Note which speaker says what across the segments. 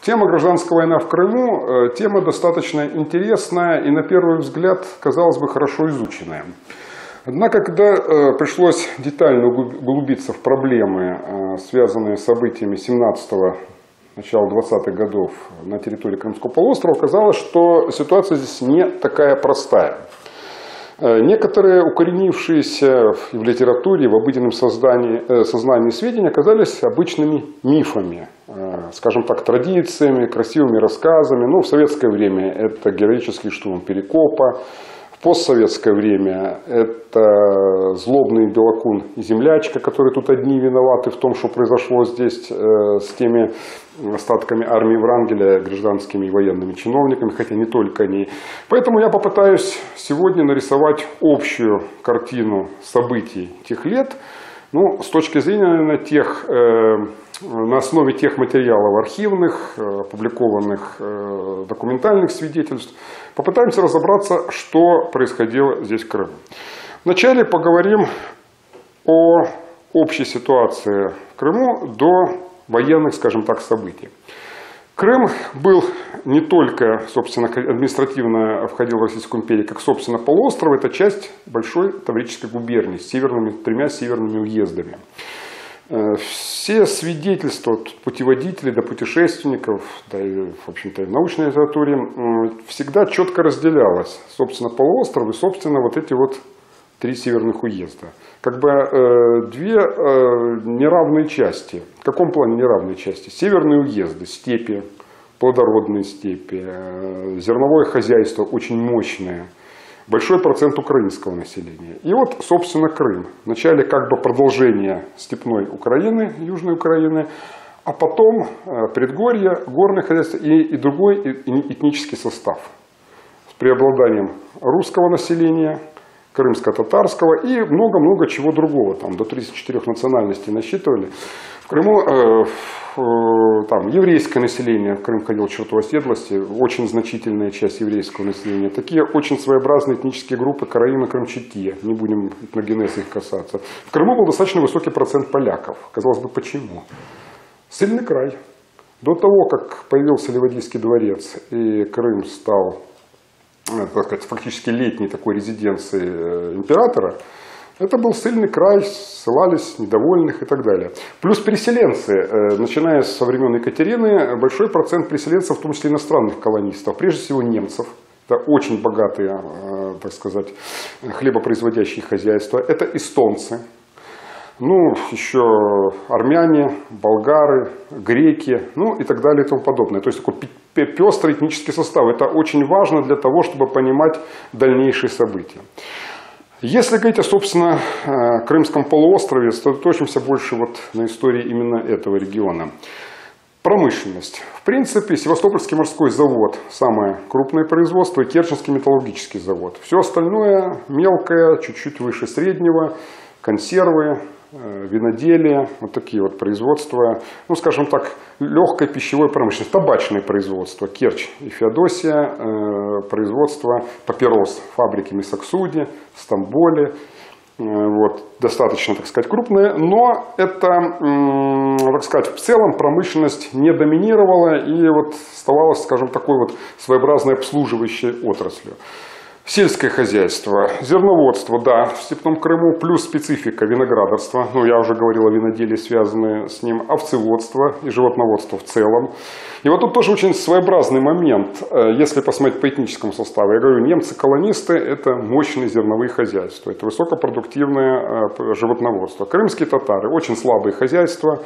Speaker 1: Тема «Гражданская война в Крыму» тема достаточно интересная и, на первый взгляд, казалось бы, хорошо изученная. Однако, когда пришлось детально углубиться в проблемы, связанные с событиями 17-го, начала 20-х годов на территории Крымского полуострова, оказалось, что ситуация здесь не такая простая. Некоторые укоренившиеся в литературе, в обыденном сознании сведения оказались обычными мифами, скажем так, традициями, красивыми рассказами. Ну, в советское время это героический штурм Перекопа, в постсоветское время это злобный Белокун и землячка, которые тут одни виноваты в том, что произошло здесь с теми остатками армии Врангеля, гражданскими и военными чиновниками, хотя не только они. Поэтому я попытаюсь сегодня нарисовать общую картину событий тех лет, ну, с точки зрения на основе тех материалов архивных, опубликованных документальных свидетельств, попытаемся разобраться, что происходило здесь в Крыму. Вначале поговорим о общей ситуации в Крыму до военных, скажем так, событий. Крым был не только, собственно, административно входил в Российскую империю, как, собственно, полуостров, это часть большой Таврической губернии с тремя северными уездами. Все свидетельства путеводителей до путешественников, да и, в общем-то, в научной литературе, всегда четко разделялось, собственно, полуостров и, собственно, вот эти вот три северных уезда. Как бы две неравные части. В каком плане неравные части? Северные уезды, степи, плодородные степи, зерновое хозяйство очень мощное, большой процент украинского населения. И вот, собственно, Крым. Вначале как бы продолжение степной Украины, Южной Украины, а потом предгорье, горное хозяйство и другой этнический состав с преобладанием русского населения, крымско-татарского и много-много чего другого. Там до 34 национальностей насчитывали. В Крыму там еврейское население, в Крым входило в черту оседлости, очень значительная часть еврейского населения. Такие очень своеобразные этнические группы караимы-крымчаки, не будем этногенеза их касаться. В Крыму был достаточно высокий процент поляков. Казалось бы, почему? Ссыльный край. До того, как появился Ливадийский дворец и Крым стал, так сказать, фактически летней такой резиденцией императора, это был ссыльный край, ссылались недовольных и так далее. Плюс переселенцы, начиная со времен Екатерины, большой процент переселенцев, в том числе иностранных колонистов, прежде всего немцев. Это очень богатые, так сказать, хлебопроизводящие хозяйства. Это эстонцы, ну, еще армяне, болгары, греки, ну и так далее и тому подобное. То есть такой пестрый этнический состав. Это очень важно для того, чтобы понимать дальнейшие события. Если говорить о, собственно, Крымском полуострове, сосредоточимся больше вот на истории именно этого региона. Промышленность. В принципе, Севастопольский морской завод – самое крупное производство, и Керченский металлургический завод. Все остальное мелкое, чуть-чуть выше среднего, консервы, виноделие, вот такие вот производства, ну, скажем так, легкая пищевая промышленность, табачное производство, Керчь и Феодосия, производство папирос, фабрики Месоксуди, Стамболе, вот, достаточно, так сказать, крупные, но это, так сказать, в целом промышленность не доминировала и вот оставалась, скажем, такой вот своеобразной обслуживающей отраслью. Сельское хозяйство, зерноводство, да, в Степном Крыму, плюс специфика виноградарства, ну, я уже говорил о виноделии, связанные с ним, овцеводство и животноводство в целом. И вот тут тоже очень своеобразный момент, если посмотреть по этническому составу. Я говорю, немцы-колонисты – это мощные зерновые хозяйства, это высокопродуктивное животноводство. Крымские татары – очень слабые хозяйства,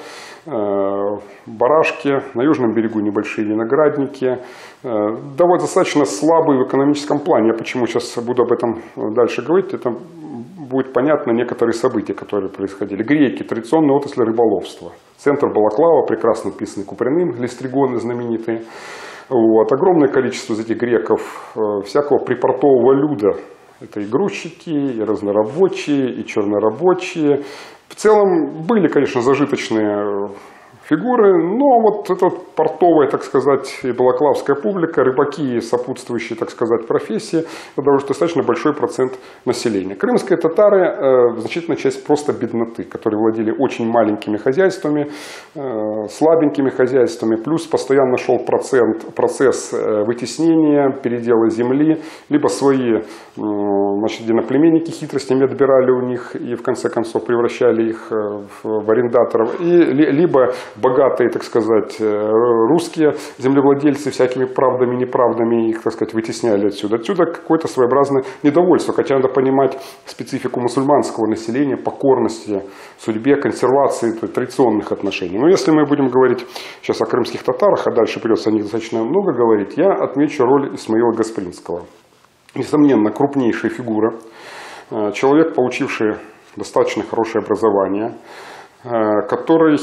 Speaker 1: барашки, на южном берегу небольшие виноградники, довольно достаточно слабые в экономическом плане. Я почему сейчас буду об этом дальше говорить, это будет понятно некоторые события, которые происходили. Греки, традиционная отрасль рыболовства. Центр Балаклава, прекрасно описанный Куприным, листригоны знаменитые. Вот. Огромное количество из этих греков всякого припортового люда. Это и грузчики, и разнорабочие, и чернорабочие. В целом были, конечно, зажиточные фигуры, но вот эта портовая, так сказать, и балаклавская публика, рыбаки и сопутствующие, так сказать, профессии, это уже достаточно большой процент населения. Крымские татары, значительная часть просто бедноты, которые владели очень маленькими хозяйствами, слабенькими хозяйствами, плюс постоянно шел процесс вытеснения, передела земли, либо свои, значит, единоплеменники хитростями отбирали у них и в конце концов превращали их в арендаторов, либо богатые, так сказать, русские землевладельцы всякими правдами, неправдами их, так сказать, вытесняли отсюда. Отсюда какое-то своеобразное недовольство, хотя надо понимать специфику мусульманского населения, покорности судьбе, консервации традиционных отношений. Но если мы будем говорить сейчас о крымских татарах, а дальше придется о них достаточно много говорить, я отмечу роль Исмаила Гаспринского. Несомненно, крупнейшая фигура, человек, получивший достаточно хорошее образование, который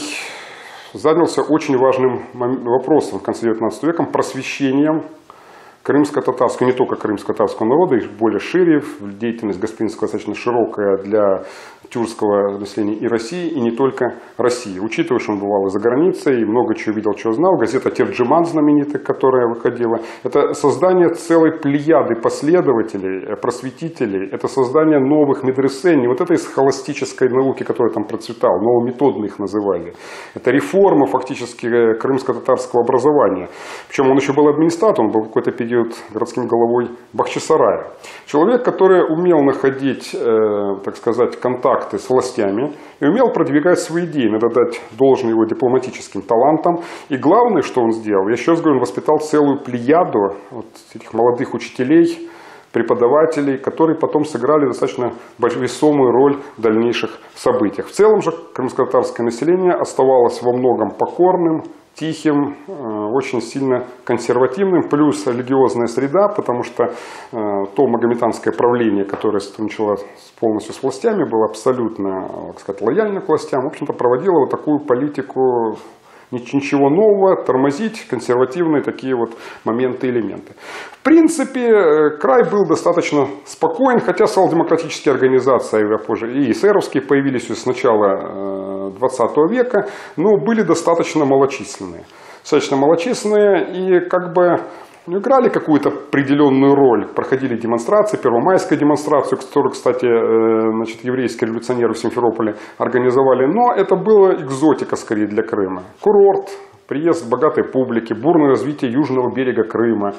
Speaker 1: занялся очень важным вопросом в конце XIX века, просвещением крымско-татарского, не только крымско-татарского народа, и более шире, деятельность Гаспринского достаточно широкая для тюркского населения и России, и не только России. Учитывая, что он бывал и за границей, и много чего видел, чего знал, газета «Терджиман» знаменитая, которая выходила, это создание целой плеяды последователей, просветителей, это создание новых медресе, не вот этой схоластической науки, которая там процветала, новометодно их называли. Это реформа фактически крымско-татарского образования. Причем он еще был администратором, он был какой-то период городским головой Бахчисарая. Человек, который умел находить, так сказать, контакты с властями и умел продвигать свои идеи. Надо дать должное его дипломатическим талантам. И главное, что он сделал, я еще раз говорю, он воспитал целую плеяду вот этих молодых учителей, преподавателей, которые потом сыграли достаточно весомую роль в дальнейших событиях. В целом же крымско-татарское население оставалось во многом покорным, тихим, очень сильно консервативным, плюс религиозная среда, потому что то магометанское правление, которое сотрудничало полностью с властями, было абсолютно, так сказать, лояльно к властям, в общем-то, проводило вот такую политику ничего нового, тормозить консервативные такие вот моменты, элементы. В принципе, край был достаточно спокоен, хотя социал-демократические организации, позже и эсеровские появились с начала 20 века, но были достаточно малочисленные. Достаточно малочисленные и как бы играли какую-то определенную роль. Проходили демонстрации, первомайская демонстрация, которую, кстати, значит, еврейские революционеры в Симферополе организовали. Но это была экзотика скорее для Крыма. Курорт, приезд богатой публики, бурное развитие южного берега Крыма.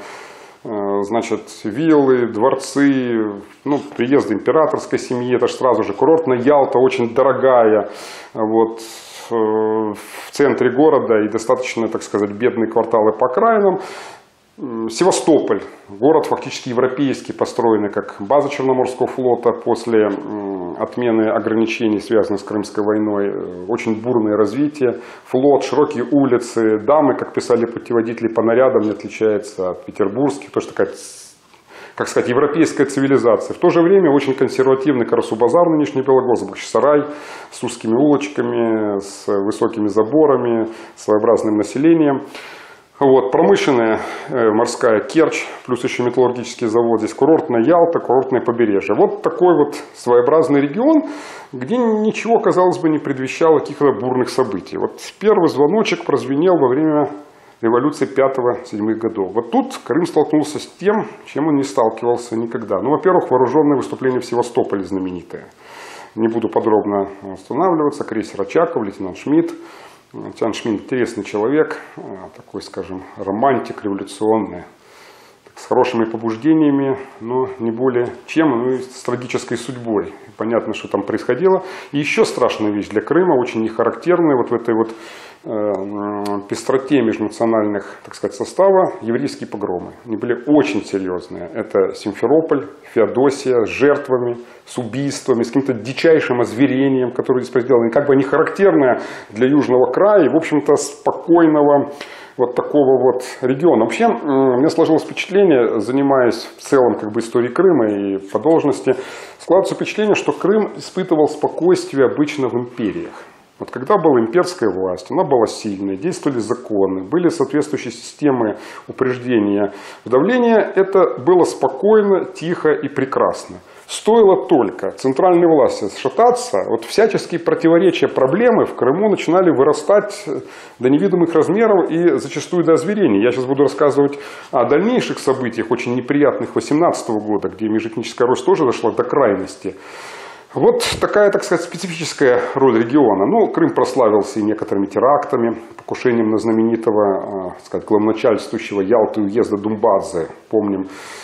Speaker 1: Значит, виллы, дворцы, ну, приезд императорской семьи, это же сразу же курортная Ялта, очень дорогая, вот, в центре города и достаточно, так сказать, бедные кварталы по окраинам. Севастополь, город фактически европейский, построенный как база Черноморского флота после отмены ограничений, связанных с Крымской войной, очень бурное развитие, флот, широкие улицы, дамы, как писали путеводители по нарядам, не отличается от петербургских, тоже такая, как сказать, европейская цивилизация. В то же время очень консервативный Карасу-базар, нынешний Белогорск, Бахчисарай, с узкими улочками, с высокими заборами, своеобразным населением. Вот, промышленная морская Керчь, плюс еще металлургический завод, здесь курортная Ялта, курортное побережье. Вот такой вот своеобразный регион, где ничего, казалось бы, не предвещало каких-то бурных событий. Вот первый звоночек прозвенел во время революции 5-7 годов. Вот тут Крым столкнулся с тем, чем он не сталкивался никогда. Ну, во-первых, вооруженное выступление в Севастополе знаменитое. Не буду подробно останавливаться. Крейсер Очаков, лейтенант Шмидт. Лейтенант Шмидт интересный человек, такой, скажем, романтик революционный, с хорошими побуждениями, но не более чем, ну и с трагической судьбой. Понятно, что там происходило. И еще страшная вещь для Крыма, очень нехарактерная, вот в этой вот пестроте межнациональных, так сказать, состава, еврейские погромы. Они были очень серьезные. Это Симферополь, Феодосия, с жертвами, с убийствами, с каким-то дичайшим озверением, которое здесь сделано. Как бы не характерное для Южного края и, в общем-то, спокойного вот такого вот региона. Вообще, у меня сложилось впечатление, занимаясь в целом как бы историей Крыма и по должности, складывается впечатление, что Крым испытывал спокойствие обычно в империях. Вот когда была имперская власть, она была сильной, действовали законы, были соответствующие системы упреждения давления, это было спокойно, тихо и прекрасно. Стоило только центральной власти шататься, вот всяческие противоречия, проблемы в Крыму начинали вырастать до невидимых размеров и зачастую до озверений. Я сейчас буду рассказывать о дальнейших событиях, очень неприятных 2018 года, где межэтническая Русь тоже дошла до крайности. Вот такая, так сказать, специфическая роль региона. Ну, Крым прославился и некоторыми терактами, покушением на знаменитого, так сказать, главначальствующего Ялты уезда Думбадзе. Помним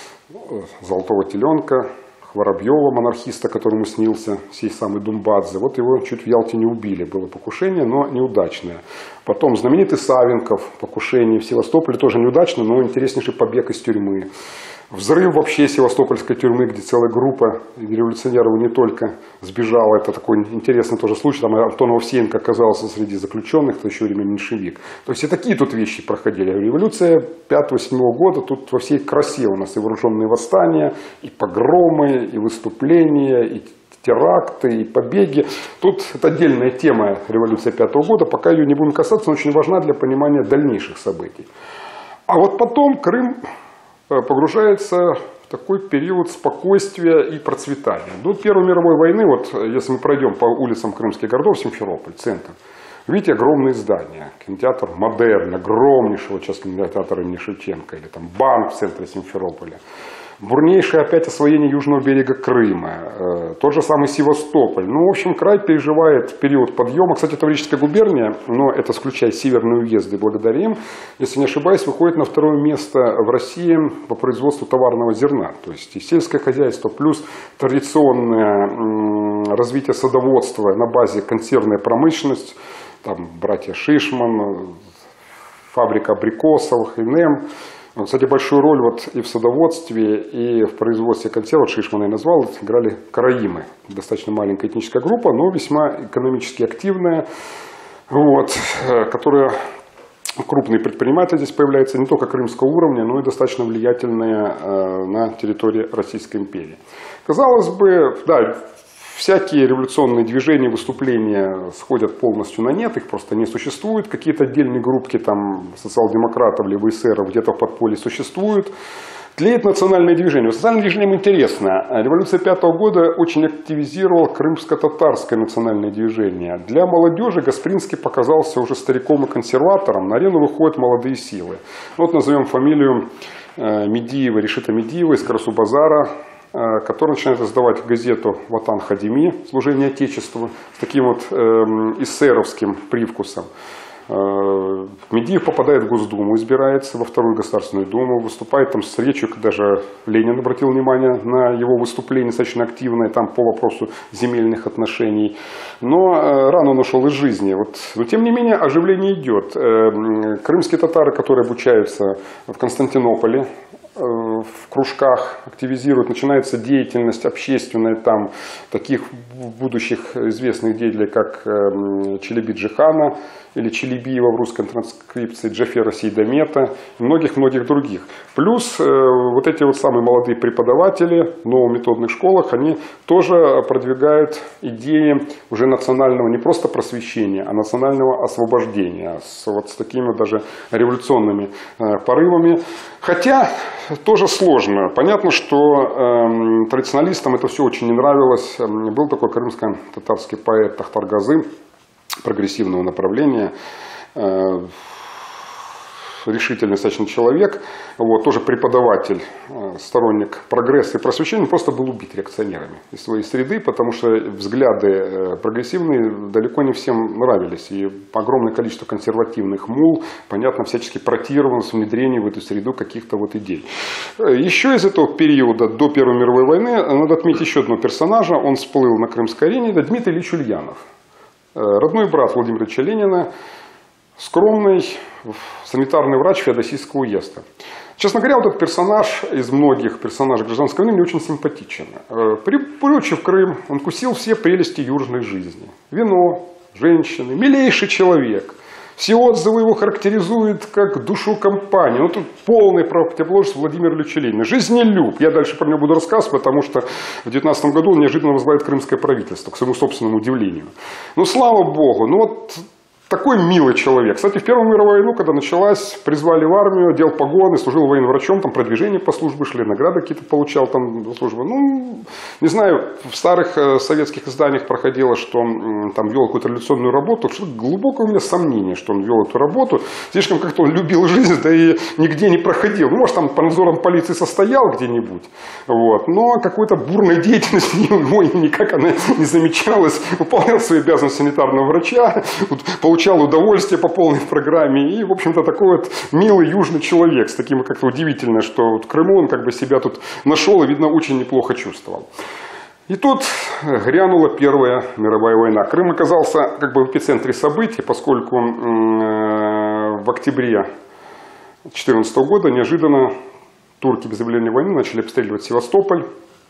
Speaker 1: Золотого теленка, Воробьева, монархиста, которому снился сей самый Думбадзе. Вот его чуть в Ялте не убили. Было покушение, но неудачное. Потом знаменитый Савенков, покушение в Севастополе, тоже неудачно, но интереснейший побег из тюрьмы. Взрыв вообще севастопольской тюрьмы, где целая группа революционеров не только сбежала. Это такой интересный тоже случай. Там Антон Овсеенко оказался среди заключенных, это еще время меньшевик. То есть и такие тут вещи проходили. Революция 5-7 года, тут во всей красе у нас и вооруженные восстания, и погромы, и выступления, и теракты, и побеги. Тут это отдельная тема революции 5 года, пока ее не будем касаться, но очень важна для понимания дальнейших событий. А вот потом Крым погружается в такой период спокойствия и процветания. До Первой мировой войны, вот если мы пройдем по улицам крымских городов, Симферополь, центр, видите огромные здания. Кинотеатр «Модерн», огромнейшего сейчас кинотеатра имени Шевченко, или там банк в центре Симферополя. Бурнейшее опять освоение южного берега Крыма, тот же самый Севастополь. Ну, в общем, край переживает период подъема. Кстати, Таврическая губерния, но это исключая северные уезды, благодаря им, если не ошибаюсь, выходит на второе место в России по производству товарного зерна. То есть и сельское хозяйство, плюс традиционное развитие садоводства на базе консервной промышленности, там братья Шишман, фабрика абрикосов, ХНМ. Кстати, большую роль вот и в садоводстве, и в производстве консервов, Шишман я назвал, играли караимы. Достаточно маленькая этническая группа, но весьма экономически активная, вот, которая крупные предприниматели здесь появляются не только крымского уровня, но и достаточно влиятельные на территории Российской империи. Казалось бы, да, всякие революционные движения, выступления сходят полностью на нет, их просто не существует. Какие-то отдельные группки там, социал-демократов, либо эсеров где-то в подполье существуют. Тлеет национальное движение. Национальным движением интересно. Революция 5 года очень активизировала крымско-татарское национальное движение. Для молодежи Гаспринский показался уже стариком и консерватором. На арену выходят молодые силы. Вот назовем фамилию Медиева, Решита Медиева из Карасу-Базара, который начинает издавать газету «Ватан Хадими», «Служение Отечеству», с таким вот эсеровским привкусом. Медиев попадает в Госдуму, избирается во Вторую Государственную Думу, выступает там с речью, даже Ленин обратил внимание на его выступление, достаточно активное там по вопросу земельных отношений. Но рано он ушел из жизни. Вот. Но тем не менее оживление идет. Крымские татары, которые обучаются в Константинополе, в кружках активизируют, начинается деятельность общественная там таких будущих известных деятелей, как Челеби Джихана или Челебиева в русской транскрипции, Джафера Сейдамета и многих-многих других. Плюс вот эти вот самые молодые преподаватели в новометодных школах, они тоже продвигают идеи уже национального не просто просвещения, а национального освобождения вот с такими даже революционными порывами. Хотя тоже сложно. Понятно, что традиционалистам это все очень не нравилось. Был такой крымско-татарский поэт Тахтаргазы, прогрессивного направления, решительный достаточно человек, вот, тоже преподаватель, сторонник прогресса и просвещения, просто был убит реакционерами из своей среды, потому что взгляды прогрессивные далеко не всем нравились. И огромное количество консервативных мул, понятно, всячески протировалось внедрение в эту среду каких-то вот идей. Еще из этого периода до Первой мировой войны надо отметить еще одного персонажа. Он всплыл на крымской арене, это Дмитрий Ильич Ульянов. Родной брат Владимира Ильича Ленина, скромный санитарный врач Феодосийского уезда. Честно говоря, вот этот персонаж из многих персонажей гражданской войны мне очень симпатичен. Прибывший в Крым, он вкусил все прелести южной жизни. Вино, женщины, милейший человек. Все отзывы его характеризуют как душу компании. Ну, тут полный противоположность Владимира Ильича Ленина. Жизнелюб. Я дальше про него буду рассказывать, потому что в 19 году он неожиданно возглавит крымское правительство, к своему собственному удивлению. Ну, слава богу. Ну, вот такой милый человек. Кстати, в Первую мировую войну, когда началась, призвали в армию, делал погоны, служил военврачом, там продвижения по службе шли, награды какие-то получал там за службу. Ну, не знаю, в старых советских изданиях проходило, что там вел какую-то революционную работу. Что глубокое у меня сомнение, что он вел эту работу. Слишком как-то он любил жизнь, да и нигде не проходил. Ну, может, там по надзорам полиции состоял где-нибудь, вот. Но какой-то бурной деятельности его никак она не замечалась. Выполнял свои обязанности санитарного врача, получал удовольствие по полной в программе. И, в общем-то, такой вот милый южный человек. С таким как-то удивительно, что в Крыму он как бы себя тут нашел и, видно, очень неплохо чувствовал. И тут грянула Первая мировая война. Крым оказался как бы в эпицентре событий, поскольку в октябре 2014 года неожиданно турки без объявления войны начали обстреливать Севастополь.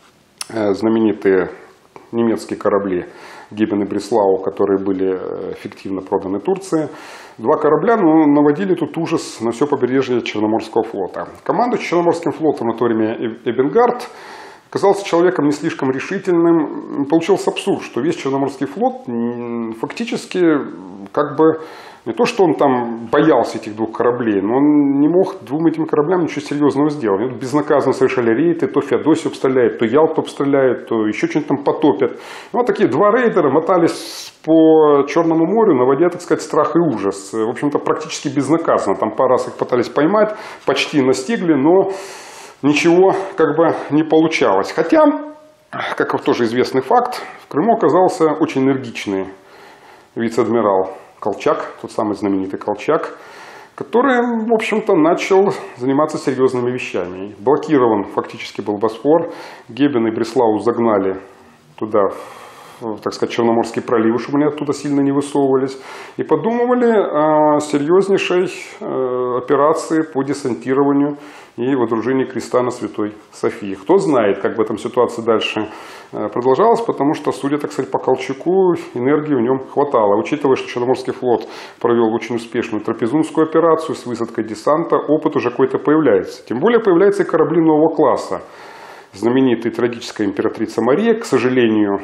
Speaker 1: Знаменитые немецкие корабли Гебен и Бреслау, которые были фиктивно проданы Турции. Два корабля наводили тут ужас на все побережье Черноморского флота. Командующий Черноморским флотом на то время Эбенгард оказался человеком не слишком решительным. Получился абсурд, что весь Черноморский флот фактически как бы не то, что он там боялся этих двух кораблей, но он не мог двум этим кораблям ничего серьезного сделать. Они безнаказанно совершали рейды, то Феодосию обстреляют, то Ялту обстреляют, то еще что-нибудь там потопят. Ну, вот такие два рейдера мотались по Черному морю, наводя, так сказать, страх и ужас. В общем-то, практически безнаказанно. Там пару раз их пытались поймать, почти настигли, но ничего как бы не получалось. Хотя, как тоже известный факт, в Крыму оказался очень энергичный вице-адмирал Колчак, тот самый знаменитый Колчак, который, в общем-то, начал заниматься серьезными вещами. Блокирован фактически был Босфор, Гебен и Бреслау загнали туда, так сказать, Черноморский пролив, чтобы они оттуда сильно не высовывались, и подумывали о серьезнейшей операции по десантированию и водружению креста на Святой Софии. Кто знает, как бы эта ситуация дальше продолжалась, потому что, судя, так сказать, по Колчаку, энергии в нем хватало. Учитывая, что Черноморский флот провел очень успешную трапезунскую операцию с высадкой десанта, опыт уже какой-то появляется. Тем более появляются и корабли нового класса. Знаменитая трагическая императрица Мария, к сожалению,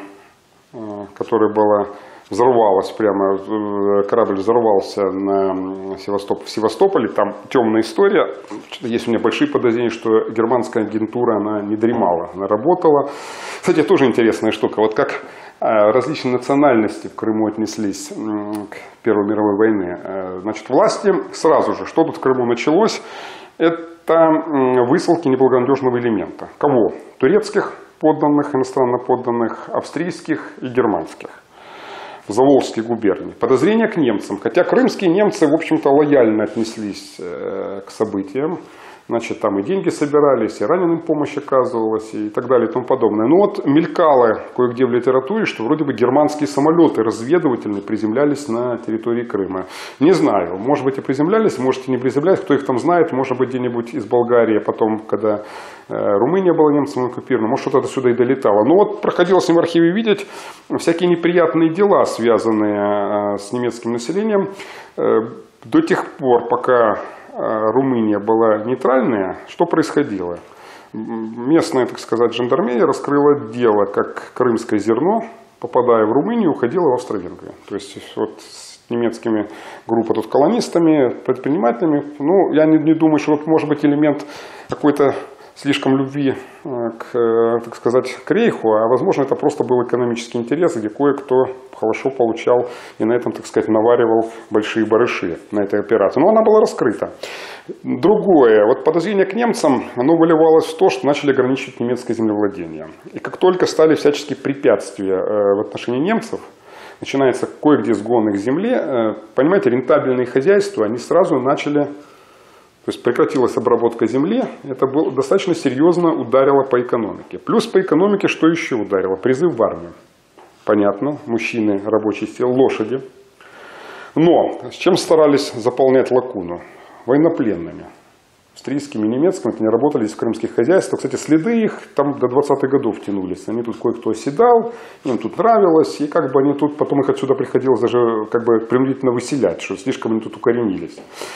Speaker 1: которая взорвалась прямо, корабль взорвался в Севастополе, там темная история. Есть у меня большие подозрения, что германская агентура, она не дремала, она работала. Кстати, тоже интересная штука, вот как различные национальности в Крыму отнеслись к Первой мировой войне. Значит, власти сразу же, что тут в Крыму началось, это высылки неблагонадежного элемента. Кого? Турецких подданных, иностранно подданных, австрийских и германских. В Заволжской губернии. Подозрения к немцам. Хотя крымские немцы, в общем-то, лояльно отнеслись к событиям. Значит, там и деньги собирались, и раненым помощь оказывалась, и так далее, и тому подобное. Но вот мелькало кое-где в литературе, что вроде бы германские самолеты разведывательные приземлялись на территории Крыма. Не знаю, может быть и приземлялись, может и не приземлялись, кто их там знает, может быть где-нибудь из Болгарии, потом, когда Румыния была немцами оккупирована, может что-то сюда и долетало. Но вот проходилось в архиве видеть всякие неприятные дела, связанные с немецким населением, до тех пор, пока Румыния была нейтральная, что происходило? Местная, так сказать, жандармерия раскрыла дело, как крымское зерно, попадая в Румынию, уходило в Австро-Венгрию. То есть вот с немецкими группами, тут колонистами, предпринимателями, ну, я не думаю, что вот может быть элемент какой-то слишком любви к, так сказать, к рейху, а возможно это просто был экономический интерес, где кое-кто хорошо получал и на этом, так сказать, наваривал большие барыши на этой операции. Но она была раскрыта. Другое, вот подозрение к немцам, оно выливалось в то, что начали ограничивать немецкое землевладение. И как только стали всяческие препятствия в отношении немцев, начинается кое-где сгон их земли, понимаете, рентабельные хозяйства, они сразу начали... То есть прекратилась обработка земли, это достаточно серьезно ударило по экономике. Плюс по экономике что еще ударило? Призыв в армию. Понятно, мужчины, рабочие силы, лошади. Но с чем старались заполнять лакуну? Военнопленными. Австрийскими и немецкими, они работали здесь в крымских хозяйствах. Кстати, следы их там до 20-х годов тянулись. Они тут кое-кто оседал, им тут нравилось, и как бы они тут, потом их отсюда приходилось даже как бы принудительно выселять, что слишком они тут укоренились.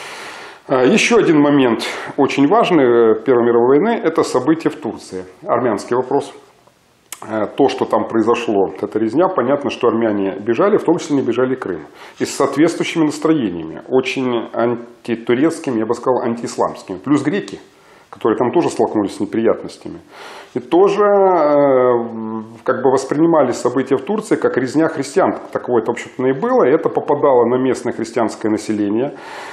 Speaker 1: Еще один момент очень важный Первой мировой войны – это события в Турции. Армянский вопрос. то, что там произошло, эта резня, понятно, что армяне бежали, в том числе не бежали Крым. И с соответствующими настроениями, очень антитурецкими, я бы сказал, антиисламскими. Плюс греки, которые там тоже столкнулись с неприятностями. И тоже как бы воспринимали события в Турции как резня христиан. Таково это, в общем-то, и было. И это попадало на местное христианское население.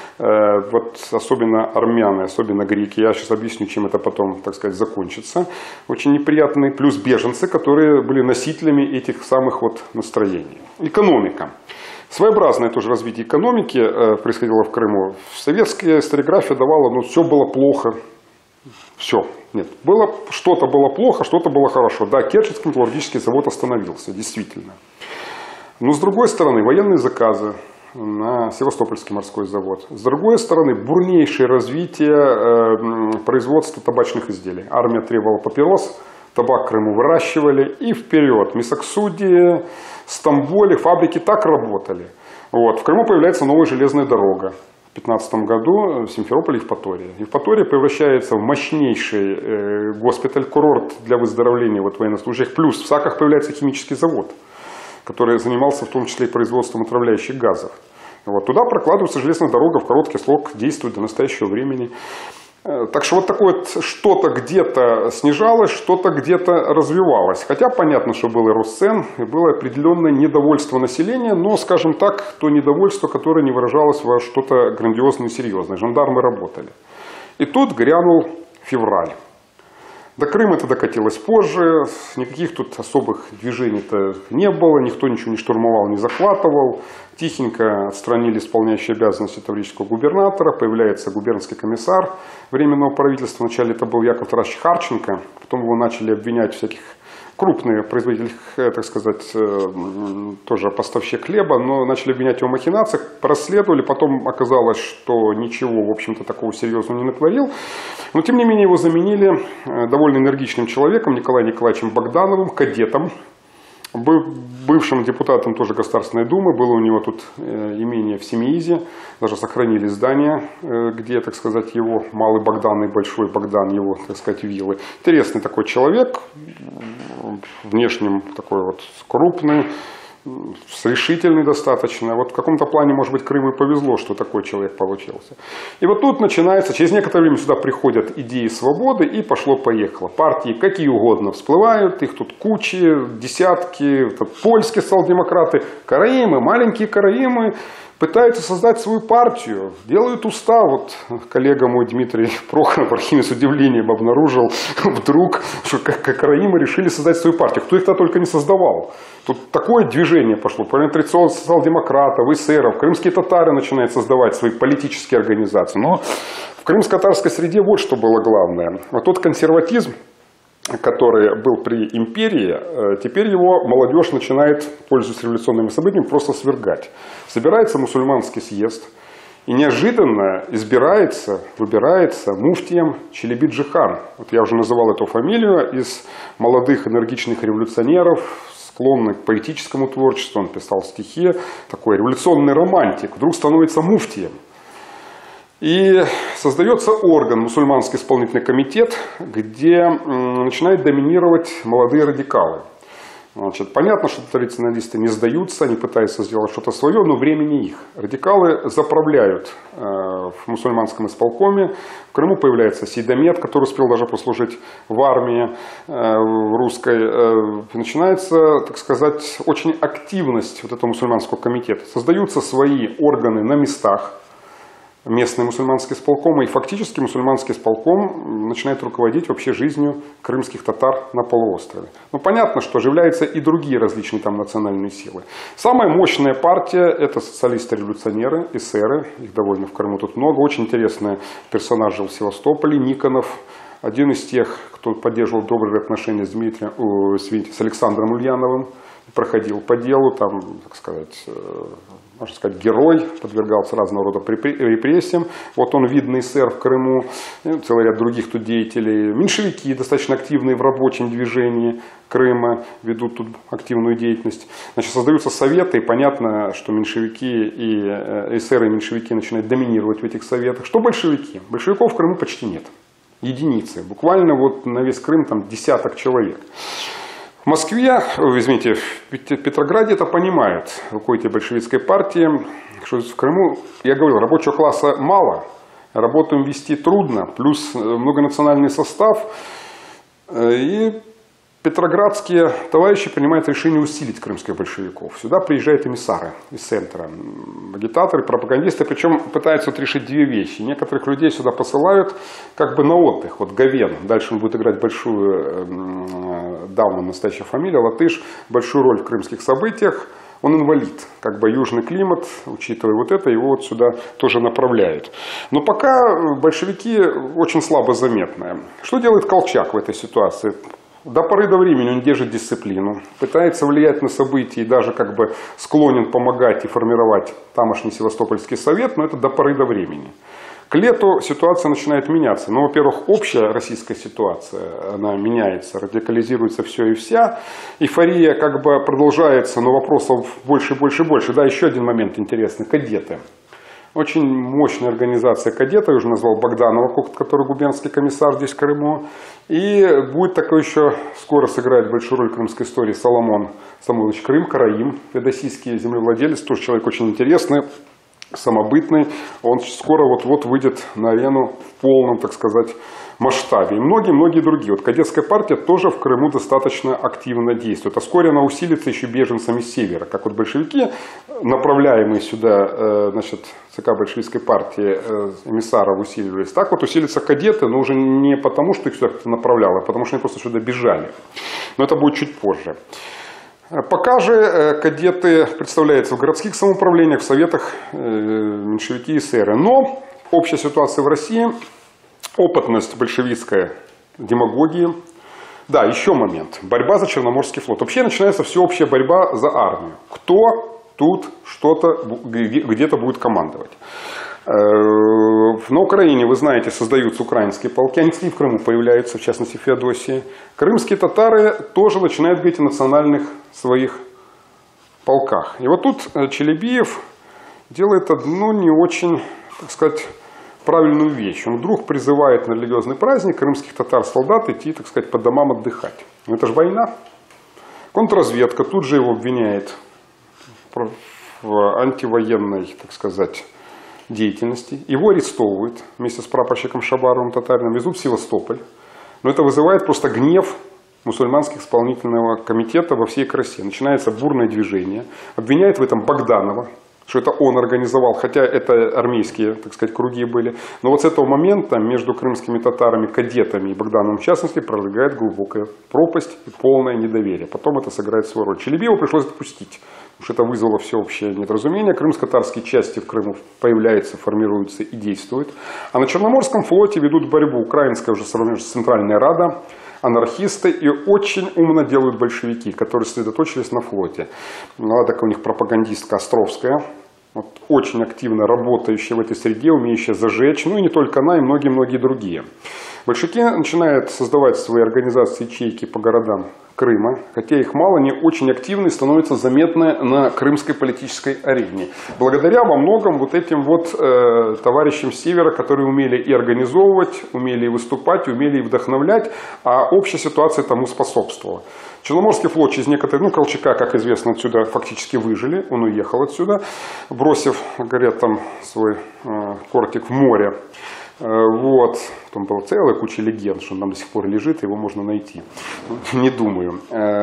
Speaker 1: Вот особенно армяне, особенно греки. Я сейчас объясню, чем это потом, так сказать, закончится. Очень неприятные. Плюс беженцы, которые были носителями этих самых вот настроений. Экономика. Своеобразное тоже развитие экономики происходило в Крыму. Советская историография давала, ну, все было плохо. Все. Нет. Что-то было плохо, что-то было хорошо. Да, Керченский металлургический завод остановился, действительно. Но с другой стороны, военные заказы на Севастопольский морской завод. С другой стороны, бурнейшее развитие производства табачных изделий. Армия требовала папирос, табак в Крыму выращивали и вперед. Мисоксудия, Стамбуле, фабрики так работали. Вот. В Крыму появляется новая железная дорога. В 2015 году Симферополь и Евпатория. Евпатория превращается в мощнейший госпиталь-курорт для выздоровления вот военнослужащих. Плюс в Саках появляется химический завод, который занимался в том числе и производством отравляющих газов. Вот. Туда прокладывается железная дорога, в короткий срок действует до настоящего времени. Так что вот такое вот что-то где-то снижалось, что-то где-то развивалось. Хотя понятно, что был и рост цен, и было определенное недовольство населения, но, скажем так, то недовольство, которое не выражалось во что-то грандиозное и серьезное. Жандармы работали. И тут грянул февраль. До Крыма это докатилось позже, никаких тут особых движений-то не было, никто ничего не штурмовал, не захватывал. Тихенько отстранили исполняющий обязанности таврического губернатора, появляется губернский комиссар Временного правительства. Вначале это был Яков Тарасович Харченко, потом его начали обвинять всяких крупных производителей, так сказать, тоже поставщик хлеба, но начали обвинять его в махинациях, расследовали, потом оказалось, что ничего, в общем-то, такого серьезного не натворил. Но, тем не менее, его заменили довольно энергичным человеком, Николаем Николаевичем Богдановым, кадетом, бывшим депутатом тоже Государственной Думы. Было у него тут имение в Семиизе, даже сохранили здание, где, так сказать, его малый Богдан и большой Богдан, его, так сказать, виллы. Интересный такой человек, внешним такой вот крупный, решительный достаточно. Вот в каком-то плане, может быть, Крыму и повезло, что такой человек получился. И вот тут начинается, через некоторое время сюда приходят идеи свободы, и пошло-поехало. Партии какие угодно всплывают, их тут кучи, десятки, польские социал-демократы, караимы, маленькие караимы, пытаются создать свою партию, делают устав. Вот коллега мой Дмитрий Прохоров в архиве с удивлением обнаружил вдруг, что караимы решили создать свою партию. Кто их-то только не создавал. Тут такое движение пошло. Традиционных социал-демократов, эсеров, крымские татары начинают создавать свои политические организации. Но в крымско-татарской среде вот что было главное. Вот тот консерватизм, который был при империи, теперь его молодежь начинает, пользуясь революционными событиями, просто свергать. Собирается мусульманский съезд, и неожиданно выбирается муфтием Челеби-Джихан. Вот я уже называл эту фамилию, из молодых энергичных революционеров, склонный к поэтическому творчеству, он писал стихи, такой революционный романтик, вдруг становится муфтием. И создается орган, мусульманский исполнительный комитет, где начинают доминировать молодые радикалы. Значит, понятно, что традиционалисты не сдаются, они пытаются сделать что-то свое, но время не их. Радикалы заправляют в мусульманском исполкоме. В Крыму появляется Сейдамет, который успел даже послужить в армии русской. Начинается, так сказать, очень активность вот этого мусульманского комитета. Создаются свои органы на местах. Местный мусульманский исполком, и фактически мусульманский исполком начинает руководить вообще жизнью крымских татар на полуострове. Но понятно, что оживляются и другие различные там национальные силы. Самая мощная партия – это социалисты-революционеры, эсеры, их довольно в Крыму тут много. Очень интересный персонаж жил в Севастополе, Никонов, один из тех, кто поддерживал добрые отношения с Александром Ульяновым, проходил по делу, там, так сказать, можно сказать, герой, подвергался разного рода репрессиям. Вот он видный эсер в Крыму, целый ряд других тут деятелей. Меньшевики, достаточно активные в рабочем движении Крыма, ведут тут активную деятельность. Значит, создаются советы, и понятно, что меньшевики и эсеры и меньшевики начинают доминировать в этих советах. Что большевики? Большевиков в Крыму почти нет. Единицы. Буквально вот на весь Крым там десяток человек. В Москве, извините, в Петрограде это понимают руководители большевистской партии, что в Крыму, я говорю, рабочего класса мало, работу им вести трудно, плюс многонациональный состав, и петроградские товарищи принимают решение усилить крымских большевиков. Сюда приезжают эмиссары из центра, агитаторы, пропагандисты, причем пытаются решить две вещи. Некоторых людей сюда посылают как бы на отдых. Вот Говен, дальше он будет играть большую, давно настоящая фамилия, латыш, большую роль в крымских событиях. Он инвалид, как бы южный климат, учитывая вот это, его вот сюда тоже направляют. Но пока большевики очень слабо заметны. Что делает Колчак в этой ситуации? До поры до времени он держит дисциплину, пытается влиять на события и даже как бы склонен помогать и формировать тамошний Севастопольский совет, но это до поры до времени. К лету ситуация начинает меняться. Ну, во-первых, общая российская ситуация, она меняется, радикализируется все и вся. Эйфория как бы продолжается, но вопросов больше, больше, больше. Да, еще один момент интересный. Кадеты. Очень мощная организация кадетов, я уже назвал Богданова, который губернский комиссар здесь в Крыму. И будет такой еще, скоро сыграет большую роль в крымской истории Соломон Самойлович Крым, Караим, феодосийский землевладелец, тоже человек очень интересный, самобытный. Он скоро вот-вот выйдет на арену в полном, так сказать, масштабе. И многие-многие другие. Вот кадетская партия тоже в Крыму достаточно активно действует. А вскоре она усилится еще беженцами с севера. Как вот большевики, направляемые сюда, значит, ЦК большевистской партии эмиссаров усиливались, так вот усилятся кадеты, но уже не потому, что их сюда кто-то направлял, а потому что они просто сюда бежали. Но это будет чуть позже. Пока же кадеты представляются в городских самоуправлениях, в советах меньшевики и эсеры. Но общая ситуация в России, опытность большевистской демагогии. Да, еще момент. Борьба за Черноморский флот. Вообще начинается всеобщая борьба за армию. Кто тут что-то где-то будет командовать. На Украине, вы знаете, создаются украинские полки, они в Крыму появляются, в частности в Феодосии. Крымские татары тоже начинают говорить о национальных своих полках. И вот тут Челебиев делает одну не очень, так сказать, правильную вещь. Он вдруг призывает на религиозный праздник крымских татар-солдат идти, так сказать, по домам отдыхать. Но это же война. Контрразведка тут же его обвиняет в антивоенной, так сказать, деятельности. Его арестовывают вместе с прапорщиком Шабаровым татарином, везут в Севастополь. Но это вызывает просто гнев мусульманских исполнительного комитета во всей красе. Начинается бурное движение. Обвиняет в этом Богданова, что это он организовал, хотя это армейские, так сказать, круги были. Но вот с этого момента между крымскими татарами, кадетами и Богдановым в частности пролегает глубокая пропасть и полное недоверие. Потом это сыграет свою роль. Челебееву пришлось допустить, потому что это вызвало всеобщее недоразумение. Крымско-татарские части в Крыму появляются, формируются и действуют. А на Черноморском флоте ведут борьбу украинская уже Центральная Рада, анархисты и очень умно делают большевики, которые сосредоточились на флоте. Была такая у них пропагандистка Островская, вот, очень активно работающая в этой среде, умеющая зажечь, ну и не только она, и многие-многие другие. Большевики начинают создавать свои организации ячейки по городам Крыма, хотя их мало, они очень активны и становятся заметны на крымской политической арене. Благодаря во многом вот этим вот товарищам с севера, которые умели и организовывать, умели и выступать, умели и вдохновлять, а общая ситуация тому способствовала. Черноморский флот через некоторые, Колчака, как известно, отсюда фактически выжили, он уехал отсюда, бросив, говорят, там свой кортик в море. Вот, там была целая куча легенд, что он там до сих пор лежит, его можно найти. Не думаю.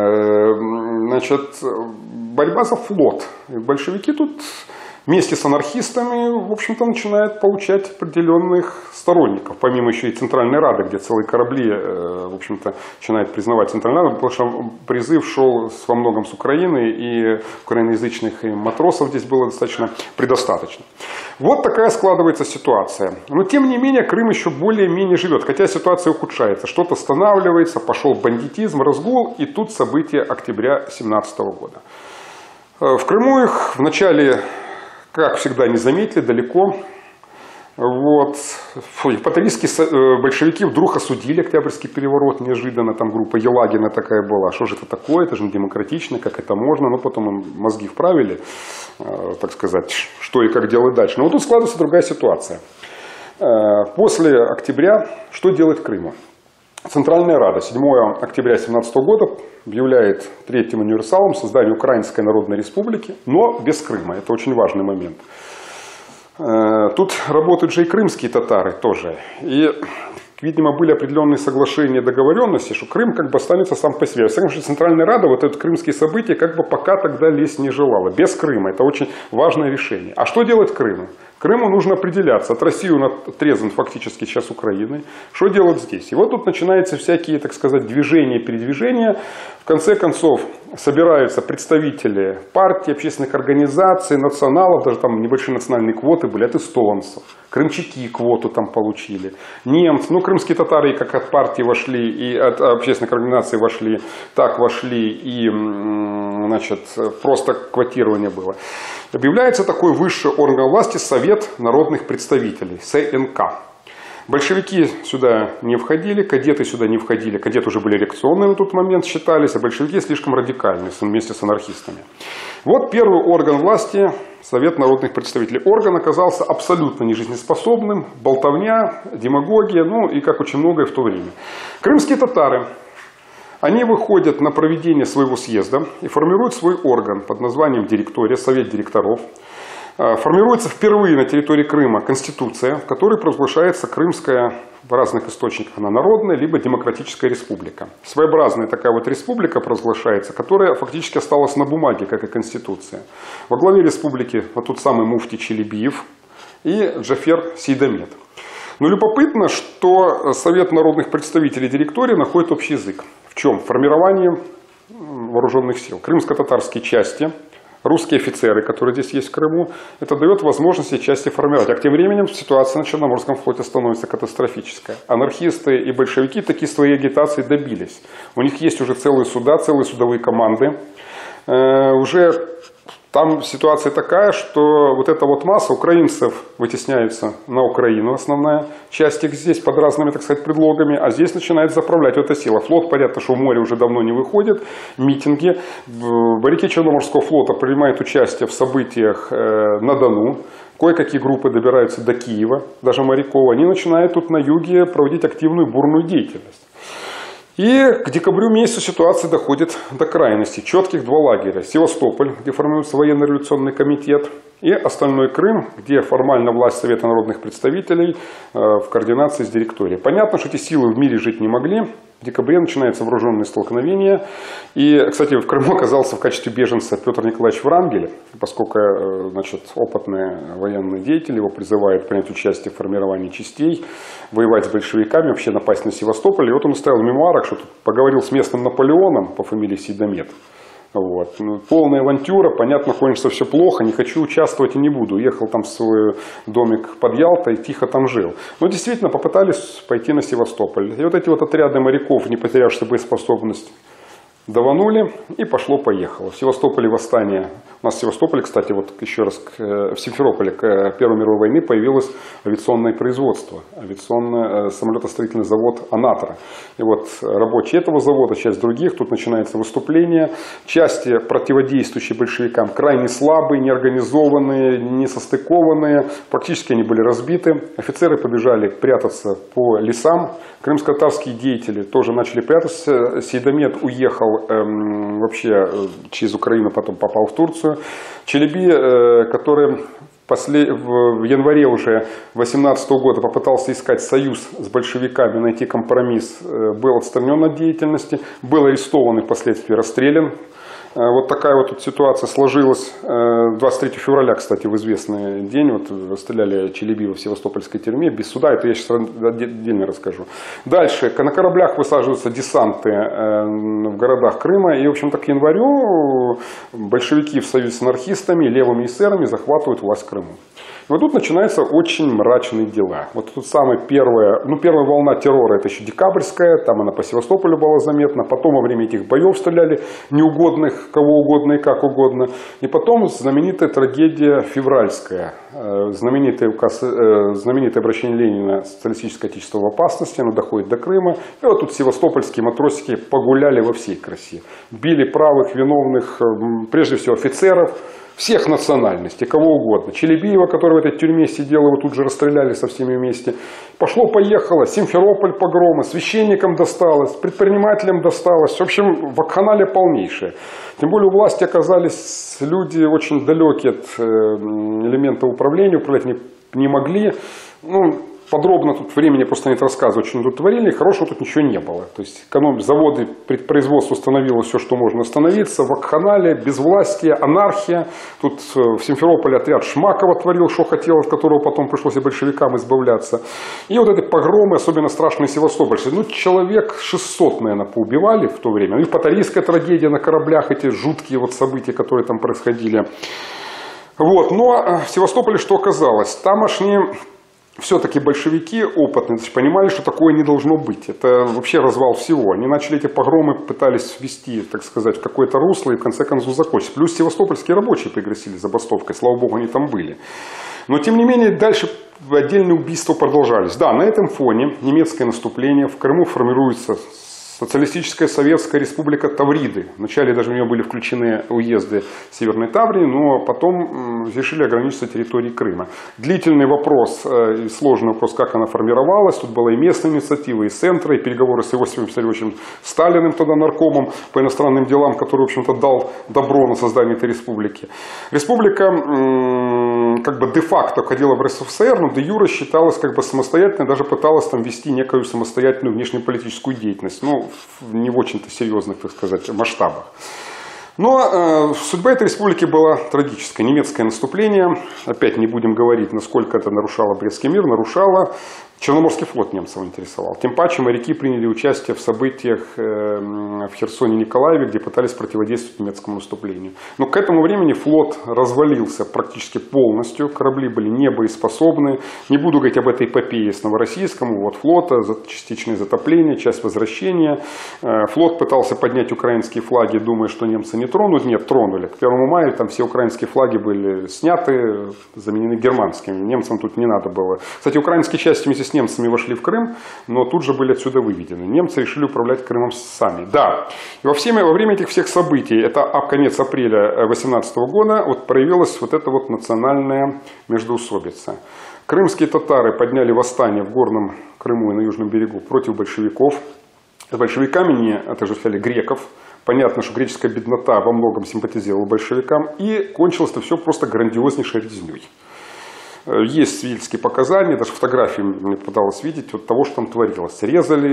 Speaker 1: Значит, борьба за флот. Большевики тут вместе с анархистами, в общем-то, начинают получать определенных сторонников, помимо еще и Центральной Рады, где целые корабли, в общем-то, начинают признавать Центральную Раду, потому что призыв шел во многом с Украины, и украиноязычных и матросов здесь было достаточно предостаточно. Вот такая складывается ситуация. Но, тем не менее, Крым еще более-менее живет, хотя ситуация ухудшается. Что-то останавливается, пошел бандитизм, разгул, и тут события октября 2017 года. В Крыму их вначале, как всегда, не заметили, далеко. Вот. По-талийски большевики вдруг осудили Октябрьский переворот неожиданно. Там группа Елагина такая была. Что же это такое? Это же не демократично, как это можно? Но потом им мозги вправили, так сказать, что и как делать дальше. Но вот тут складывается другая ситуация. После октября что делать Крыму? Центральная Рада 7 октября 2017 года объявляет третьим универсалом создание Украинской Народной Республики, но без Крыма. Это очень важный момент. Тут работают же и крымские татары тоже. И, видимо, были определенные соглашения, договоренности, что Крым как бы останется сам по себе. Во всяком случае, Центральная Рада вот это крымские события как бы пока тогда лезть не желала. Без Крыма. Это очень важное решение. А что делать Крыму? Крыму нужно определяться. От России он отрезан фактически сейчас Украиной. Что делать здесь? И вот тут начинаются всякие, так сказать, движения, передвижения. В конце концов, собираются представители партий, общественных организаций, националов, даже там небольшие национальные квоты были от эстонцев. Крымчаки квоту там получили. Немцы, ну, крымские татары как от партии вошли, и от общественных организаций вошли, так вошли, и, значит, просто квотирование было. Объявляется такой высший орган власти Совет народных представителей, СНК. Большевики сюда не входили, кадеты сюда не входили. Кадеты уже были реакционные на тот момент считались, а большевики слишком радикальные вместе с анархистами. Вот первый орган власти, Совет народных представителей. Орган оказался абсолютно нежизнеспособным, болтовня, демагогия, ну и как очень многое в то время. Крымские татары, они выходят на проведение своего съезда и формируют свой орган под названием директория, Совет директоров. Формируется впервые на территории Крыма конституция, в которой провозглашается Крымская, в разных источниках она народная, либо демократическая республика. Своеобразная такая вот республика провозглашается, которая фактически осталась на бумаге, как и конституция. Во главе республики вот тот самый муфти Челебиев и Джафер Сейдамет. Но любопытно, что Совет народных представителей директории находит общий язык. В чем? В формировании вооруженных сил. Крымско-татарские части, русские офицеры, которые здесь есть в Крыму, это дает возможность эти части формировать. А тем временем ситуация на Черноморском флоте становится катастрофическая. Анархисты и большевики такие свои агитации добились. У них есть уже целые суда, целые судовые команды. Уже там ситуация такая, что вот эта вот масса украинцев вытесняется на Украину, основная часть их здесь под разными, так сказать, предлогами, а здесь начинает заправлять эта сила. Флот, понятно, что в море уже давно не выходит, митинги. Моряки Черноморского флота принимают участие в событиях на Дону. Кое-какие группы добираются до Киева, даже моряков. Они начинают тут на юге проводить активную бурную деятельность. И к декабрю месяцу ситуация доходит до крайности. Четких два лагеря. Севастополь, где формируется военно-революционный комитет, и остальной Крым, где формально власть Совета народных представителей в координации с директорией. Понятно, что эти силы в мире жить не могли. В декабре начинаются вооруженные столкновения. И, кстати, в Крыму оказался в качестве беженца Петр Николаевич Врангель, поскольку, значит, опытные военные деятели его призывают принять участие в формировании частей, воевать с большевиками, вообще напасть на Севастополь. И вот он оставил в мемуарах, что поговорил с местным Наполеоном по фамилии Сейдамет. Вот. Полная авантюра, понятно, кончится все плохо, не хочу участвовать и не буду. Уехал там в свой домик под Ялтой и тихо там жил. Но действительно попытались пойти на Севастополь. И вот эти вот отряды моряков, не потерявшие боеспособность, даванули и пошло-поехало. В Севастополе восстание. У нас в Севастополе, кстати, вот еще раз, в Симферополе к Первой мировой войны появилось авиационное производство. Авиационный самолетостроительный завод «Анатра». И вот рабочие этого завода, часть других, тут начинается выступление. Части, противодействующие большевикам, крайне слабые, неорганизованные, несостыкованные. Практически они были разбиты. Офицеры побежали прятаться по лесам. Крымско-татарские деятели тоже начали прятаться. Сейдамет уехал вообще через Украину, потом попал в Турцию. Челеби, который в январе уже 2018 года попытался искать союз с большевиками, найти компромисс, был отстранен от деятельности, был арестован и впоследствии расстрелян. Вот такая вот тут ситуация сложилась. 23 февраля, кстати, в известный день, вот расстреляли Челебиева в Севастопольской тюрьме без суда, это я сейчас отдельно расскажу. Дальше, на кораблях высаживаются десанты в городах Крыма, и, в общем-то, к январю большевики в союзе с анархистами, левыми эсерами захватывают власть в Крыму. И вот тут начинаются очень мрачные дела. Вот тут самая первая волна террора, это еще декабрьская, там она по Севастополю была заметна, потом во время этих боев стреляли неугодных, кого угодно и как угодно. И потом знаменитая трагедия февральская, знаменитое обращение Ленина «Социалистическое отечество в опасности», оно доходит до Крыма. И вот тут севастопольские матросики погуляли во всей красе. Били правых, виновных, прежде всего офицеров, всех национальностей, кого угодно. Челебеева, который в этой тюрьме сидел, его тут же расстреляли со всеми вместе. Пошло-поехало, Симферополь погромы, священникам досталось, предпринимателям досталось. В общем, вакханалия полнейшая. Тем более у власти оказались люди очень далекие от элемента управления, управлять не могли. Ну, подробно тут времени просто нет рассказывать, что они тут творили, хорошего тут ничего не было. То есть заводы, предпроизводство становилось все, что можно остановиться, вакханалия, безвластие, анархия. Тут в Симферополе отряд Шмакова творил, что хотел, от которого потом пришлось и большевикам избавляться. И вот эти погромы, особенно страшные севастопольские. Ну, человек 600, наверное, поубивали в то время. Ну, и патарийская трагедия на кораблях, эти жуткие вот события, которые там происходили. Вот. Но в Севастополе что оказалось? Тамошние все-таки большевики опытные, значит, понимали, что такое не должно быть. Это вообще развал всего. Они начали эти погромы, пытались ввести, так сказать, в какое-то русло и в конце концов закончить. Плюс севастопольские рабочие пригрозили забастовкой, слава богу, они там были. Но тем не менее дальше отдельные убийства продолжались. Да, на этом фоне немецкое наступление, в Крыму формируется Социалистическая Советская Республика Тавриды. Вначале даже в нее были включены уезды Северной Таврии, но потом решили ограничиться территорией Крыма. Длительный вопрос и сложный вопрос, как она формировалась. Тут была и местная инициатива, и центра, и переговоры с Иосифом Виссарионовичем Сталиным, тогда наркомом по иностранным делам, который, в общем-то, дал добро на создание этой республики. Республика как бы де-факто входила в РСФСР, но де-юре считалась как бы самостоятельной, даже пыталась там вести некую самостоятельную внешнеполитическую деятельность. Ну, не в очень-то серьезных, так сказать, масштабах. Но судьба этой республики была трагическая. Немецкое наступление, опять не будем говорить, насколько это нарушало Брестский мир, нарушало. Черноморский флот немцев интересовал. Тем паче моряки приняли участие в событиях в Херсоне и Николаеве, где пытались противодействовать немецкому наступлению. Но к этому времени флот развалился практически полностью, корабли были небоеспособны. Не буду говорить об этой эпопее с Новороссийском, вот флота, частичное затопление, часть возвращения. Флот пытался поднять украинские флаги, думая, что немцы не тронут. Нет, тронули. К 1 мая там все украинские флаги были сняты, заменены германскими. Немцам тут не надо было. Кстати, украинские части вместе с немцами вошли в Крым, но тут же были отсюда выведены. Немцы решили управлять Крымом сами. Да, и во время этих всех событий, это конец апреля 2018 года, вот проявилась вот эта вот национальная междоусобица. Крымские татары подняли восстание в Горном Крыму и на Южном берегу против большевиков. С большевиками не отождествляли греков. Понятно, что греческая беднота во многом симпатизировала большевикам. И кончилось это все просто грандиознейшей резней. Есть свидетельские показания, даже фотографии мне пыталось видеть от того, что там творилось.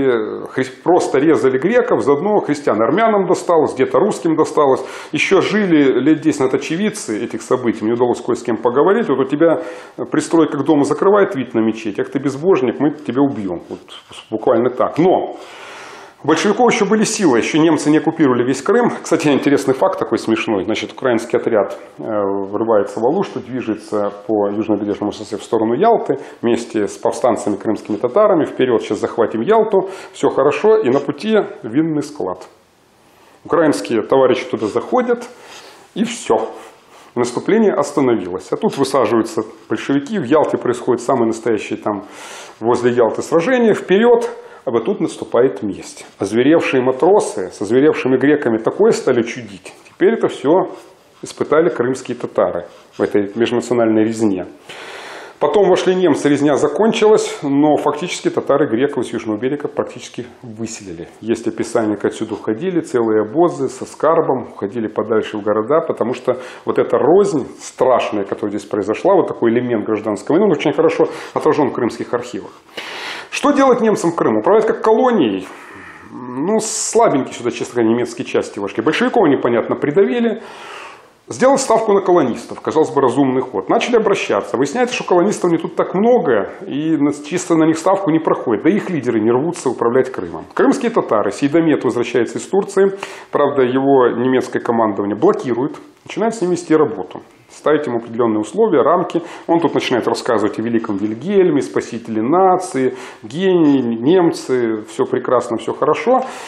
Speaker 1: Просто резали греков, заодно христиан, армянам досталось, где-то русским досталось. Еще жили лет 10 назад очевидцы этих событий, мне удалось кое с кем поговорить. Вот у тебя пристройка к дому закрывает вид на мечеть, ах ты безбожник, мы тебя убьем. Вот буквально так. Но у большевиков еще были силы, еще немцы не оккупировали весь Крым. Кстати, интересный факт такой смешной. Значит, украинский отряд врывается в Алушту, движется по южно-побережному шоссе в сторону Ялты вместе с повстанцами крымскими татарами. Вперед, сейчас захватим Ялту, все хорошо, и на пути винный склад. Украинские товарищи туда заходят, и все. Наступление остановилось. А тут высаживаются большевики, в Ялте происходит самое настоящее там возле Ялты сражение. Вперед! А вот тут наступает месть. Озверевшие матросы с озверевшими греками такое стали чудить. Теперь это все испытали крымские татары в этой межнациональной резне. Потом вошли немцы, резня закончилась, но фактически татары греков с Южного берега практически выселили. Есть описание, как отсюда уходили, целые обозы со скарбом, уходили подальше в города, потому что вот эта рознь страшная, которая здесь произошла, вот такой элемент гражданской войны, он очень хорошо отражен в крымских архивах. Что делать немцам в Крыму? Управлять как колонией? Ну, слабенькие сюда, честно говоря, немецкие части вошли. Большевиков они, понятно, придавили. Сделать ставку на колонистов, казалось бы, разумный ход. Начали обращаться. Выясняется, что колонистов не тут так много, и чисто на них ставку не проходит. Да и их лидеры не рвутся управлять Крымом. Крымские татары. Сейдамет возвращается из Турции. Правда, его немецкое командование блокирует. Начинает с ним вести работу. Ставить ему определенные условия, рамки. Он тут начинает рассказывать о великом Вильгельме, спасителе нации, гении, немцы. Все прекрасно, все хорошо.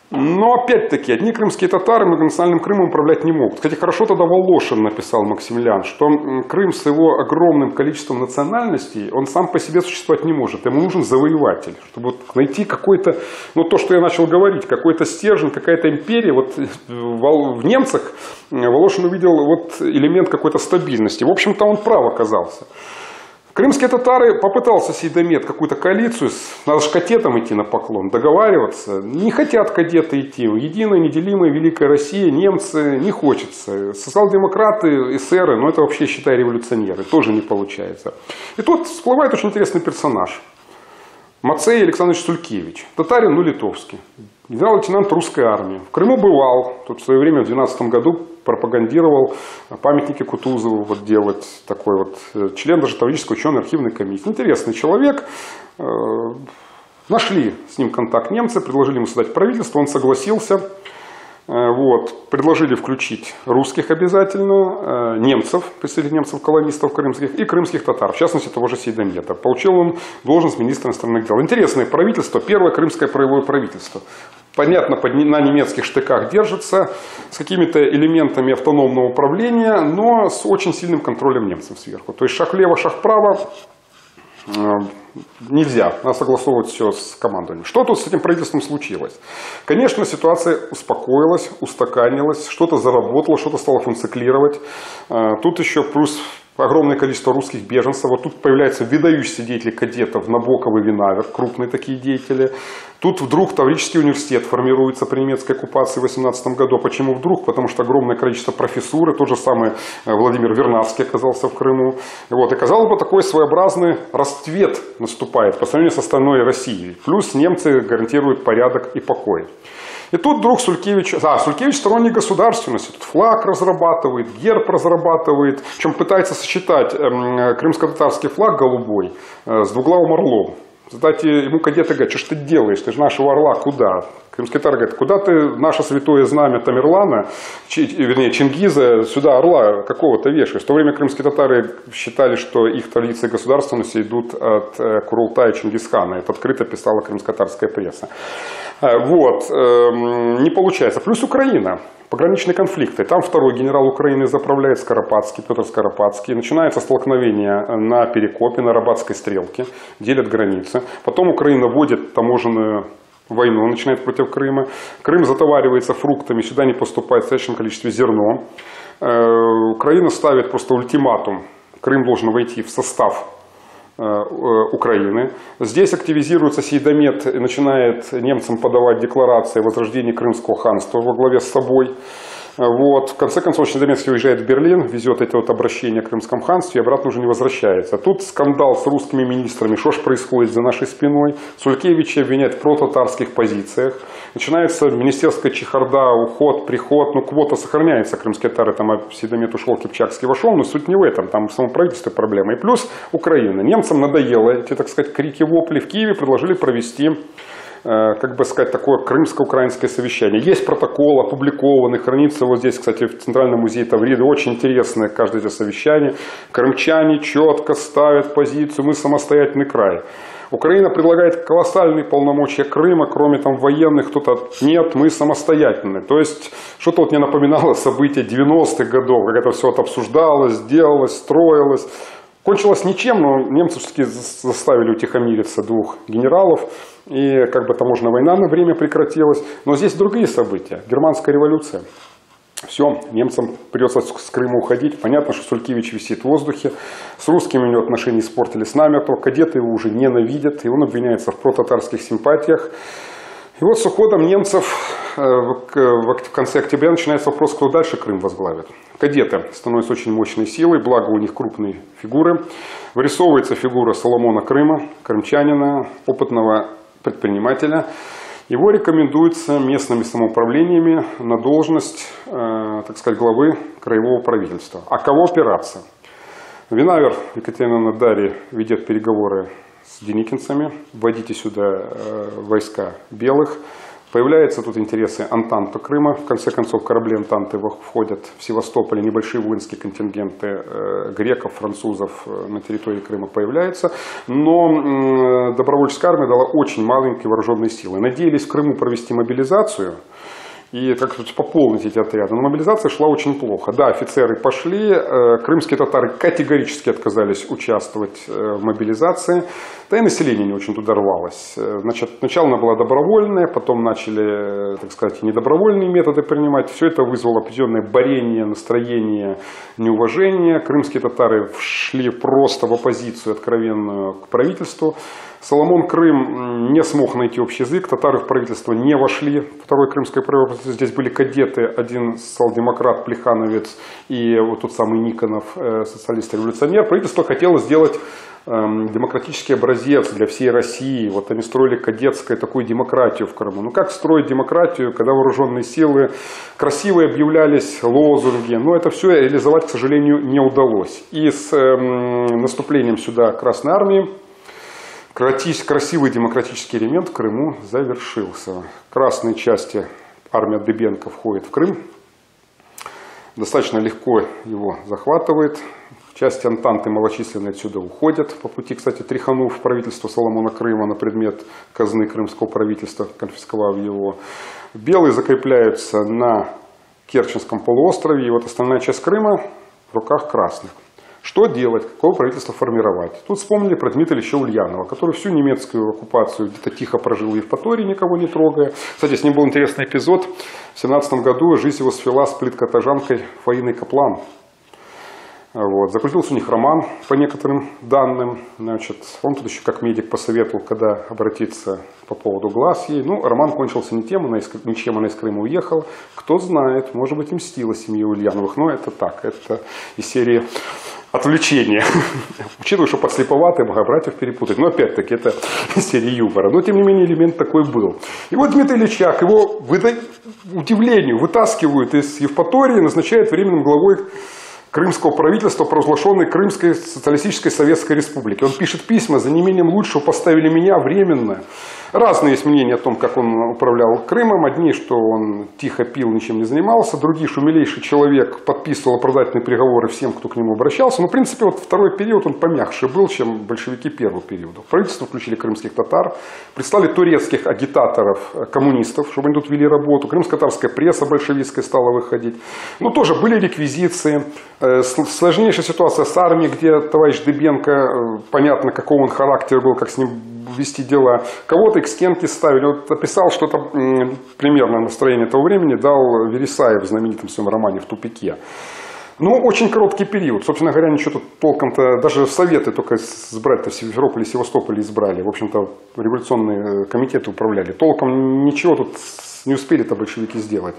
Speaker 1: Но опять-таки, одни крымские татары многонациональным Крымом управлять не могут. Кстати, хорошо тогда Волошин написал, Максимилиан, что Крым с его огромным количеством национальностей, он сам по себе существовать не может. Ему нужен завоеватель, чтобы вот найти какой-то, ну то, что я начал говорить, какой-то стержень, какая-то империя. Вот в немцах Волошин увидел вот элемент какой-то стабильности. В общем-то, он прав оказался. Крымские татары попытался Сейдамет какую-то коалицию, надо же кадетам идти на поклон, договариваться. Не хотят кадеты идти. Единая, неделимая, великая Россия, немцы не хочется. Социал-демократы, эсеры, ну это вообще, считай, революционеры, тоже не получается. И тут всплывает очень интересный персонаж. Мацей Александрович Сулькевич, татарин, но литовский. Генерал-лейтенант русской армии. В Крыму бывал, тут в свое время в 2012 году пропагандировал памятники Кутузову вот делать, такой вот член даже Таврической ученой архивной комиссии. Интересный человек. Нашли с ним контакт немцы, предложили ему создать правительство, он согласился. Вот, предложили включить русских обязательно, немцев, представителей немцев-колонистов крымских и крымских татар, в частности того же Сейдамета. Получил он должность министра иностранных дел. Интересное правительство, первое крымское краевое правительство. Понятно, на немецких штыках держится, с какими-то элементами автономного управления, но с очень сильным контролем немцев сверху. То есть шаг влево, шаг вправо нельзя, надо согласовывать все с командованием. Что тут с этим правительством случилось? Конечно, ситуация успокоилась, устаканилась, что-то заработало, что-то стало функционировать. Тут еще плюс огромное количество русских беженцев. Вот тут появляются выдающиеся деятели кадетов Набоков и Винавер, крупные такие деятели. Тут вдруг Таврический университет формируется при немецкой оккупации в 18 году. А почему вдруг? Потому что огромное количество профессуры, тот же самый Владимир Вернадский оказался в Крыму. Вот. И казалось бы, такой своеобразный расцвет наступает по сравнению с остальной Россией. Плюс немцы гарантируют порядок и покой. И тут вдруг Сулькевич сторонник государственности, тут флаг разрабатывает, герб разрабатывает, причем пытается сочетать крымско-татарский флаг голубой с двуглавым орлом. Кстати, ему кадеты говорят, что ж ты делаешь, ты же нашего орла куда? Крымский татар говорит, куда ты наше святое знамя Тамерлана, вернее Чингиза, сюда орла какого-то вешаешь? В то время крымские татары считали, что их традиции государственности идут от Курултая Чингисхана. Это открыто писала крымско-татарская пресса. Вот, не получается. Плюс Украина. Пограничные конфликты. Там второй генерал Украины заправляет Скоропадский, Петр Скоропадский. Начинается столкновение на Перекопе, на Рабатской стрелке. Делят границы. Потом Украина вводит таможенную войну, начинает против Крыма. Крым затоваривается фруктами, сюда не поступает в достаточном количестве зерно. Украина ставит просто ультиматум. Крым должен войти в состав Украины. Здесь активизируется Сейдамет и начинает немцам подавать декларации о возрождении Крымского ханства во главе с собой. Вот. В конце концов, Сейдамет уезжает в Берлин, везет это вот обращение о Крымском ханстве и обратно уже не возвращается. Тут скандал с русскими министрами, что ж происходит за нашей спиной. Сулькевича обвиняют в протатарских позициях. Начинается министерская чехарда, уход, приход. Ну, квота сохраняется, крымские татары, там Сейдамет ушел, Кипчакский вошел, но суть не в этом, там в самом правительстве проблема. И плюс Украина. Немцам надоело эти, так сказать, крики-вопли. В Киеве предложили провести, как бы сказать, такое крымско-украинское совещание. Есть протокол опубликованный, хранится вот здесь, кстати, в Центральном музее Тавриды. Очень интересное каждое это совещание. Крымчане четко ставят позицию, мы самостоятельный край. Украина предлагает колоссальные полномочия Крыма, кроме там военных, кто-то нет, мы самостоятельны. То есть что-то вот мне напоминало события 90-х годов, как это все вот обсуждалось, делалось, строилось. Кончилось ничем, но немцы все-таки заставили утихомириться двух генералов, и как бы таможенная война на время прекратилась. Но здесь другие события. Германская революция. Все, немцам придется с Крыма уходить. Понятно, что Сулькевич висит в воздухе. С русскими у него отношения испортились намертво. Кадеты его уже ненавидят, и он обвиняется в протатарских симпатиях. И вот с уходом немцев в конце октября начинается вопрос, кто дальше Крым возглавит. Кадеты становятся очень мощной силой, благо у них крупные фигуры. Вырисовывается фигура Соломона Крыма, крымчанина, опытного предпринимателя. Его рекомендуется местными самоуправлениями на должность, так сказать, главы краевого правительства. А кого опираться? Винавер Екатерина Дарья ведет переговоры с деникинцами, вводите сюда войска белых. Появляются тут интересы Антанта Крыма. В конце концов, корабли Антанты входят в Севастополь, небольшие воинские контингенты греков, французов на территории Крыма появляются. Но добровольческая армия дала очень маленькие вооруженные силы. Надеялись в Крыму провести мобилизацию и как-то пополнить эти отряды. Но мобилизация шла очень плохо. Да, офицеры пошли, крымские татары категорически отказались участвовать в мобилизации, да и население не очень туда рвалось. Значит, сначала она была добровольная, потом начали, так сказать, недобровольные методы принимать. Все это вызвало определенное борение, настроение, неуважение. Крымские татары шли просто в оппозицию откровенную к правительству. Соломон Крым не смог найти общий язык, татары в правительство не вошли. Второе крымское правительство, здесь были кадеты, один социал-демократ Плехановец и вот тот самый Никонов, социалист-революционер. Правительство хотело сделать демократический образец для всей России. Вот они строили кадетскую такую демократию в Крыму. Ну как строить демократию, когда вооруженные силы красиво объявлялись, лозунги, но это все реализовать, к сожалению, не удалось. И с наступлением сюда Красной Армии красивый демократический элемент в Крыму завершился. Красные части армия Дыбенко входит в Крым, достаточно легко его захватывает. Части Антанты малочисленные отсюда уходят по пути, кстати, тряханув правительство Соломона Крыма на предмет казны крымского правительства, конфисковав его. Белые закрепляются на Керченском полуострове, и вот основная часть Крыма в руках красных. Что делать, какое правительство формировать? Тут вспомнили про Дмитрия Ильича Ульянова, который всю немецкую оккупацию где-то тихо прожил в Евпатории, никого не трогая. Кстати, с ним был интересный эпизод. В 17 году жизнь его свела с политкотажанкой Фаиной Каплан. Вот. Закрутился у них роман, по некоторым данным. Значит, он тут еще как медик посоветовал, когда обратиться по поводу глаз ей. Ну, роман кончился ничем, она из Крыма уехала. Кто знает, может быть, и мстила семье Ульяновых. Но это так, это из серии отвлечения. Учитывая, что подслеповатые, могла братьев перепутать. Но опять-таки, это из серии юмора. Но, тем не менее, элемент такой был. И вот Дмитрий Ильичак, его, удивлению, вытаскивают из Евпатории, назначают временным главой крымского правительства, провозглашенной Крымской социалистической советской республики. Он пишет письма, за неимением лучшего поставили меня временно. Разные есть мнения о том, как он управлял Крымом. Одни, что он тихо пил, ничем не занимался. Другие, что милейший человек подписывал оправдательные приговоры всем, кто к нему обращался. Но, в принципе, вот второй период он помягче был, чем большевики первого периода. В правительство включили крымских татар, прислали турецких агитаторов, коммунистов, чтобы они тут вели работу. Крымско-татарская пресса большевистская стала выходить. Но тоже были реквизиции. Сложнейшая ситуация с армией, где товарищ Дыбенко, понятно, какого он характер был, как с ним вести дела. Кого-то к стенке ставили. Вот описал что-то примерно настроение того времени, дал Вересаев в знаменитом своем романе «В тупике». Ну, очень короткий период. Собственно говоря, ничего тут толком-то, даже советы только избрать-то в Симферополе и Севастополе избрали. В общем-то, революционные комитеты управляли. Толком ничего тут не успели-то большевики сделать.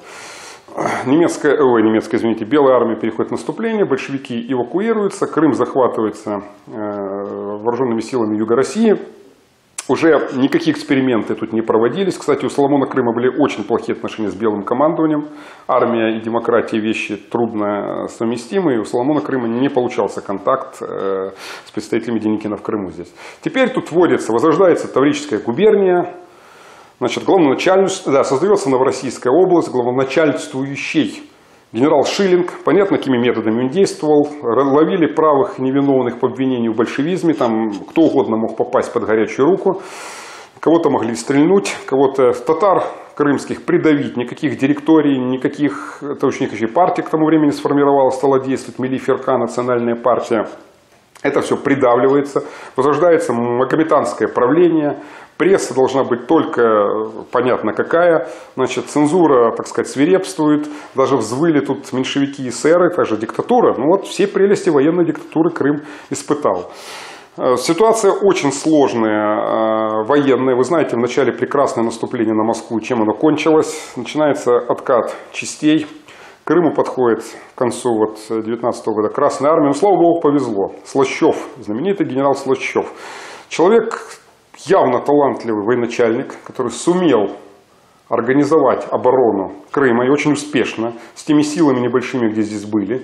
Speaker 1: Белая армия переходит в наступление, большевики эвакуируются, Крым захватывается вооруженными силами Юга России. Уже никакие эксперименты тут не проводились. Кстати, у Соломона Крыма были очень плохие отношения с белым командованием. Армия и демократия вещи трудно совместимые. У Соломона Крыма не получался контакт с представителями Деникина в Крыму здесь. Теперь тут возрождается Таврическая губерния. Значит, создается Новороссийская область, главноначальствующий генерал Шиллинг, понятно, какими методами он действовал, ловили правых невиновных по обвинению в большевизме, там кто угодно мог попасть под горячую руку, кого-то могли стрельнуть, кого-то татар крымских придавить, никаких директорий, никаких, это очень еще и партия к тому времени сформировалась, стала действовать, Мили Ферка, национальная партия. Это все придавливается, возрождается магометанское правление, пресса должна быть только понятно какая, значит, цензура, так сказать, свирепствует, даже взвыли тут меньшевики и эсеры, также диктатура, ну вот все прелести военной диктатуры Крым испытал. Ситуация очень сложная, военная, вы знаете, в начале прекрасное наступление на Москву, чем оно кончилось, начинается откат частей. К Крыму подходит к концу 19 года Красная Армия. Но, слава богу, повезло. Слащев, знаменитый генерал Слащев. Человек явно талантливый военачальник, который сумел организовать оборону Крыма и очень успешно, с теми силами небольшими, где здесь были.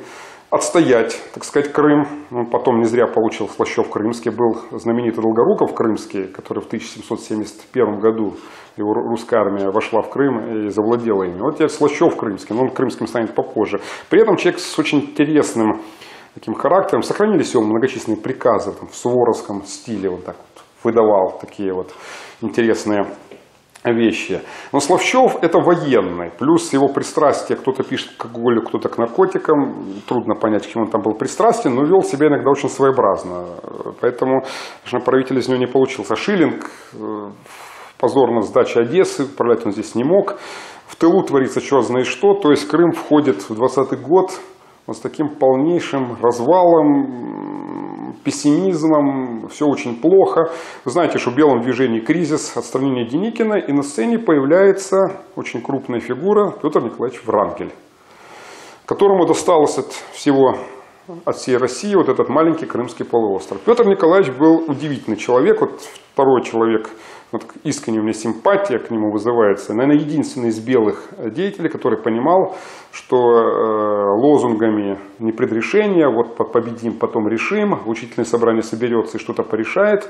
Speaker 1: отстоять, так сказать, Крым. Он потом не зря получил Слащев Крымский, был знаменитый Долгоруков Крымский, который в 1771 году его русская армия вошла в Крым и завладела ими. Вот теперь Слащев Крымский, но он крымским станет попозже. При этом человек с очень интересным таким характером. Сохранились его многочисленные приказы там, в суворовском стиле, он так вот выдавал такие вот интересные вещи. Но Слащев это военный, плюс его пристрастие, кто-то пишет к алкоголю, кто-то к наркотикам, трудно понять, к чему он там был пристрастен, но вел себя иногда очень своеобразно. Поэтому, конечно, правитель из него не получился. Шиллинг, позорно сдача Одессы, управлять он здесь не мог. В тылу творится черт знает что, то есть Крым входит в 20-й год вот с таким полнейшим развалом, пессимизмом, все очень плохо. Вы знаете, что в белом движении кризис, отстранение Деникина, и на сцене появляется очень крупная фигура Петр Николаевич Врангель, которому досталось от всей России вот этот маленький Крымский полуостров. Петр Николаевич был удивительный человек, вот второй человек, вот искренне у меня симпатия к нему вызывается, наверное, единственный из белых деятелей, который понимал, что лозунгами не предрешения, вот победим, потом решим, учительное собрание соберется и что-то порешает,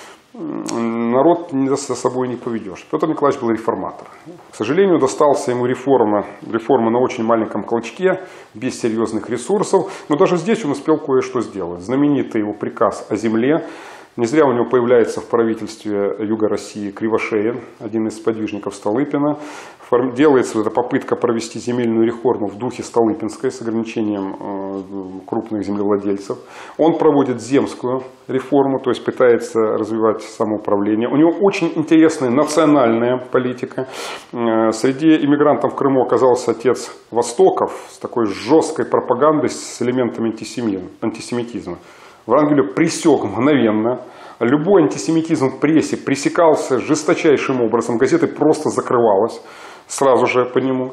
Speaker 1: народ за собой не поведешь. Петр Николаевич был реформатор. К сожалению, достался ему реформа на очень маленьком клочке, без серьезных ресурсов, но даже здесь он успел кое-что сделать. Знаменитый его приказ о земле. Не зря у него появляется в правительстве Юга России Кривошеин, один из сподвижников Столыпина. Делается эта попытка провести земельную реформу в духе Столыпинской с ограничением крупных землевладельцев. Он проводит земскую реформу, то есть пытается развивать самоуправление. У него очень интересная национальная политика. Среди иммигрантов в Крыму оказался отец Востоков с такой жесткой пропагандой, с элементами антисемитизма. Врангель пресек мгновенно. Любой антисемитизм в прессе пресекался жесточайшим образом. Газеты просто закрывалась сразу же по нему.